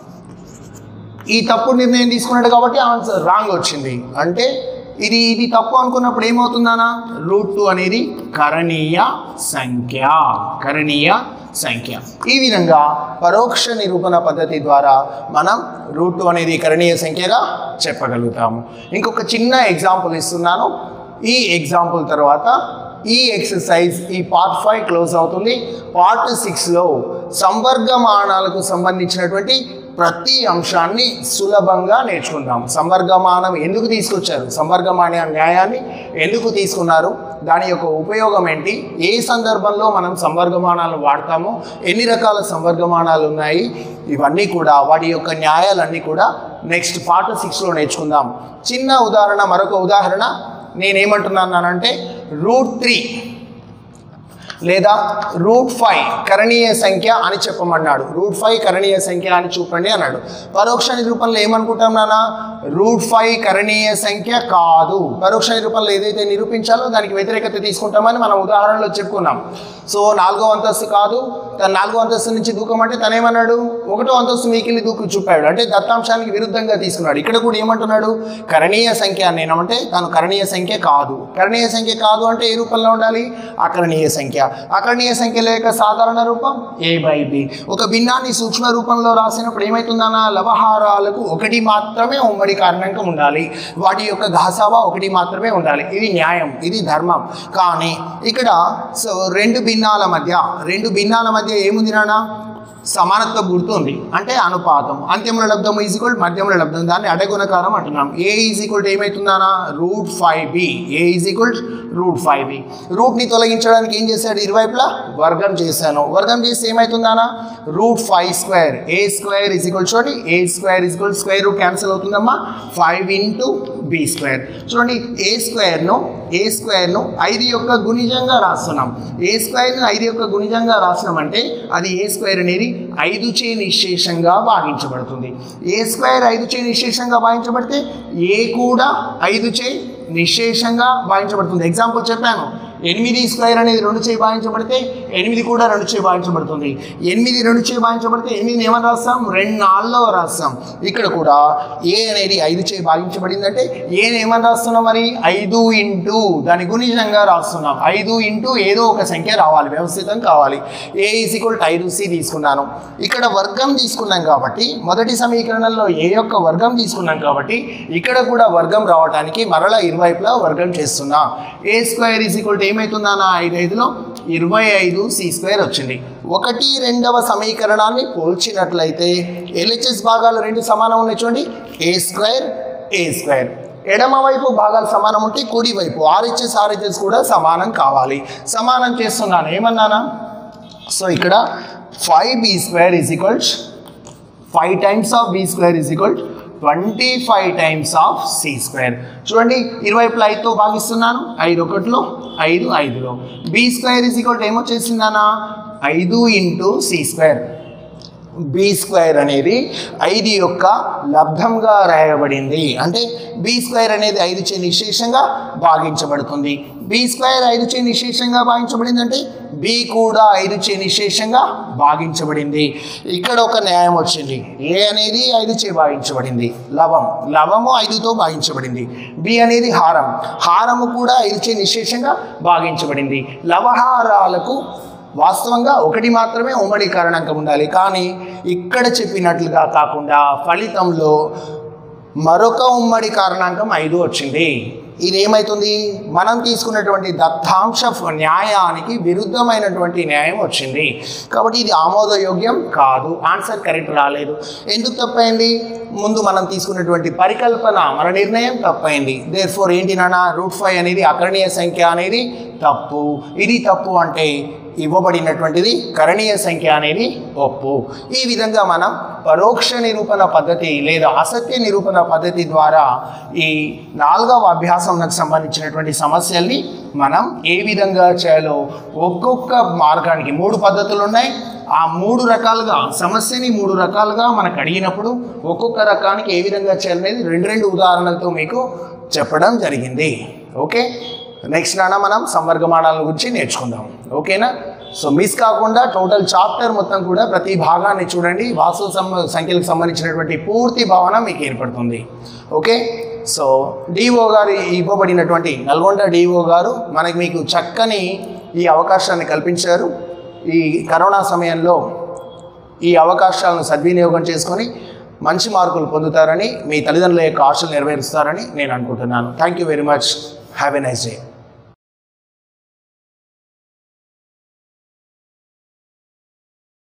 ఈ తప్పు నిర్ణయం తీసుకున్నాడు కాబట్టి ఆన్సర్ రాంగ్ వచ్చింది. అంటే ఇది ఇది తప్పు అనుకున్నప్పుడు ఏమవుతుందనా? రూట్ టూ అనేది కరణీయ సంఖ్య. కరణీయ సంఖ్య. ఈ విధంగా పరోక్ష నిరూపణ పద్ధతి ద్వారా మనం రూట్ టూ అనేది కరణీయ సంఖ్యగా చెప్పగలుగుతాము. ఇంకొక చిన్న ఎగ్జాంపుల్ ఇస్తున్నాను. ఈ ఎగ్జాంపుల్ తర్వాత ఈ ఎక్సర్సైజ్ ఈ పార్ట్ ఫైవ్ క్లోజ్ అవుతుంది. పార్ట్ సిక్స్లో సంవర్గమానాలకు సంబంధించినటువంటి ప్రతి అంశాన్ని సులభంగా నేర్చుకుందాం. సంవర్గమానం ఎందుకు తీసుకొచ్చారు, సంవర్గమాన న్యాయాన్ని ఎందుకు తీసుకున్నారు, దాని యొక్క ఉపయోగం ఏంటి, ఏ సందర్భంలో మనం సంవర్గమానాలు వాడతామో, ఎన్ని రకాల సంవర్గమానాలు ఉన్నాయి, ఇవన్నీ కూడా వాటి యొక్క న్యాయాలన్నీ కూడా నెక్స్ట్ పార్ట్ సిక్స్లో నేర్చుకుందాం. చిన్న ఉదాహరణ, మరొక ఉదాహరణ నేనేమంటున్నానంటే రూట్ త్రీ లేదా రూట్ ఫైవ్ కరణీయ సంఖ్య అని చెప్పమన్నాడు. రూట్ ఫైవ్ కరణీయ సంఖ్య అని చూపండి అన్నాడు. పరోక్ష నిరూపణలో ఏమనుకుంటాం నాన్న? రూట్ ఫైవ్ కరణీయ సంఖ్య కాదు. పరోక్ష నిరూపణలో ఏదైతే నిరూపించాలో దానికి వ్యతిరేకత తీసుకుంటామని మనం ఉదాహరణలో చెప్పుకున్నాం. సో నాలుగో అంతస్తు కాదు, తను నాలుగో అంతస్తు నుంచి దూకమంటే తనేమన్నాడు? ఒకటో అంతస్తు మీకెళ్ళి దూకు చూపాడు. అంటే దత్తాంశానికి విరుద్ధంగా తీసుకున్నాడు. ఇక్కడ కూడా ఏమంటున్నాడు? కరణీయ సంఖ్య అని నేనంటే తను కరణీయ సంఖ్య కాదు. కరణీయ సంఖ్య కాదు అంటే ఏ రూపంలో ఉండాలి? అకరణీయ సంఖ్య. అకరణీయ సంఖ్యల యొక్క సాధారణ రూపం ఏ బై బి. ఒక భిన్నాన్ని సూక్ష్మ రూపంలో రాసినప్పుడు ఏమవుతుందన్నా? లవహారాలకు ఒకటి మాత్రమే ఉమ్మడి కారణాంకం ఉండాలి, వాటి యొక్క ఘాసావా ఒకటి మాత్రమే ఉండాలి. ఇది న్యాయం, ఇది ధర్మం. కానీ ఇక్కడ సో రెండు భిన్నాల మధ్య రెండు భిన్నాల మధ్య ఏముంది నాన్న? సమానత్వ గుర్తు ఉంది, అంటే అనుపాతం. అంత్యముల లబ్ధము ఈజ్ ఈక్వల్ మధ్యముల లబ్ధం, దాన్ని అడగుణకారం అంటున్నాం. ఏ ఈజ్ ఈక్వల్ టు ఏమవుతుందానా? Root five B. A is equal root five B. రూట్ని తొలగించడానికి ఏం చేశాడు? ఇరువైపులా వర్గం చేశాను. వర్గం చేస్తే ఏమవుతుందానా? Root five square. A square is equal చూడండి, A square is equal square root cancel అవుతుందమ్మా, ఫైవ్ ఇంటూ బి స్క్వేర్. చూడండి, ఏ స్క్వేర్ను ఏ స్క్వేర్ను ఐదు యొక్క గుణిజంగా రాస్తున్నాం. ఏ స్క్వేర్ను ఐదు యొక్క గుణిజంగా రాసినామంటే అది ఏ స్క్వేర్ అనేది ఐదు చే నిశేషంగా భాగించబడుతుంది. ఏ స్క్వేర్ ఐదు చే నిశేషంగా భాగించబడితే ఏ కూడా ఐదు చే నిశేషంగా భావించబడుతుంది. ఎగ్జాంపుల్ చెప్పాను, ఎనిమిది స్క్వేర్ అనేది రెండు చే భావించబడితే ఎనిమిది కూడా రెండు చే భావించబడుతుంది. ఎనిమిది రెండు చే భావించబడితే ఎనిమిదిని ఏమని రాస్తాం? రెండు నాలుగులో రాస్తాం. ఇక్కడ కూడా ఏ అనేది ఐదు చే భావించబడిందంటే ఏని ఏమని రాస్తున్నాం? మరి ఐదు ఇంటూ దాని గుణిజంగా రాస్తున్నాం. ఐదు ఇంటూ ఏదో ఒక సంఖ్య రావాలి, వ్యవస్థితం కావాలి. ఏ ఈజ్ ఈక్వల్ టు ఐదు సి తీసుకున్నాను. ఇక్కడ వర్గం తీసుకున్నాం కాబట్టి మొదటి సమీకరణంలో ఏ యొక్క వర్గం తీసుకున్నాం కాబట్టి ఇక్కడ కూడా వర్గం రావడానికి మరలా ఇరువైపులా వర్గం చేస్తున్నా. A square is equal to ఏమవుతుందా? ఐదు ఐదులో ఇరవై ఐదు సి స్క్వేర్ వచ్చింది. ఒకటి రెండవ సమీకరణాన్ని పోల్చినట్లయితే ఎల్హెచ్ఎస్ భాగాలు రెండు సమానం ఉన్నాయి చూడండి, ఏ స్క్వేర్ ఏ స్క్వేర్. ఎడమ వైపు భాగాలు సమానం ఉంటే కుడి వైపు ఆర్హెచ్ఎస్ ఆర్హెచ్ఎస్ కూడా సమానం కావాలి. సమానం చేస్తున్నాను ఏమన్నానా, సో ఇక్కడ five B square is equals five times of B square is equal twenty five times of C square. చూడండి ఇరువైపులో ఐదుతో భాగిస్తున్నాను, ఐదు ఒకటిలో ఐదు ఐదులో. బీ స్క్వేర్ ఈజ్ ఈక్వల్ ఏమొచ్చేసిందనా, ఐదు into C square. B square అనేది ఐదు యొక్క లబ్ధంగా రాయబడింది, అంటే బీ స్క్వేర్ అనేది ఐదు చే నిశేషంగా భాగించబడుతుంది. బీ స్క్వేర్ ఐదు చే నిశేషంగా భాగించబడింది అంటే బి కూడా ఐదు చే నిశేషంగా భాగించబడింది. ఇక్కడ ఒక న్యాయం వచ్చింది, ఏ అనేది ఐదు చే భాగించబడింది, లవం లవము ఐదుతో భాగించబడింది. బి అనేది హారం, హారము కూడా ఐదు చే నిశేషంగా భాగించబడింది. లవహారాలకు వాస్తవంగా ఒకటి మాత్రమే ఉమ్మడి కారణాంకం ఉండాలి, కానీ ఇక్కడ చెప్పినట్లుగా కాకుండా ఫలితంలో మరొక ఉమ్మడి కారణాంకం ఐదు వచ్చింది. ఇది ఏమవుతుంది, మనం తీసుకున్నటువంటి దత్తాంశ న్యాయానికి విరుద్ధమైనటువంటి న్యాయం వచ్చింది, కాబట్టి ఇది ఆమోదయోగ్యం కాదు. ఆన్సర్ కరెక్ట్ రాలేదు. ఎందుకు తప్పైంది, ముందు మనం తీసుకున్నటువంటి పరికల్పన మన నిర్ణయం తప్పైంది. దేర్ ఫోర్ ఏంటి నాన్న, రూట్ ఫైవ్ అనేది అకరణీయ సంఖ్య అనేది తప్పు. ఇది తప్పు అంటే ఇవ్వబడినటువంటిది కరణీయ సంఖ్య అనేది ఒప్పు. ఈ విధంగా మనం పరోక్ష నిరూపణ పద్ధతి లేదా అసత్య నిరూపణ పద్ధతి ద్వారా ఈ నాలుగవ అభ్యాసంకు సంబంధించినటువంటి సమస్యల్ని మనం ఏ విధంగా చేయాలో ఒక్కొక్క మార్గానికి మూడు పద్ధతులు ఉన్నాయి. ఆ మూడు రకాలుగా సమస్యని మూడు రకాలుగా మనకు అడిగినప్పుడు ఒక్కొక్క రకానికి ఏ విధంగా చేయాలనేది రెండు రెండు ఉదాహరణలతో మీకు చెప్పడం జరిగింది. ఓకే, నెక్స్ట్ నాన్న మనం సంవర్గమానాల గురించి నేర్చుకుందాం. ఓకేనా, సో మిస్ కాకుండా టోటల్ చాప్టర్ మొత్తం కూడా ప్రతి భాగాన్ని చూడండి, వాస్తవ సంఖ్యలకు సంబంధించినటువంటి పూర్తి భావన మీకు ఏర్పడుతుంది. ఓకే, సో డిఓ గారు ఇవ్వబడినటువంటి నల్గొండ డిఓ గారు మనకి మీకు చక్కని ఈ అవకాశాన్ని కల్పించారు. ఈ కరోనా సమయంలో ఈ అవకాశాలను సద్వినియోగం చేసుకొని మంచి మార్కులు పొందుతారని, మీ తల్లిదండ్రుల యొక్క ఆశలు నెరవేరుస్తారని నేను అనుకుంటున్నాను. Thank you very much. Have a nice day.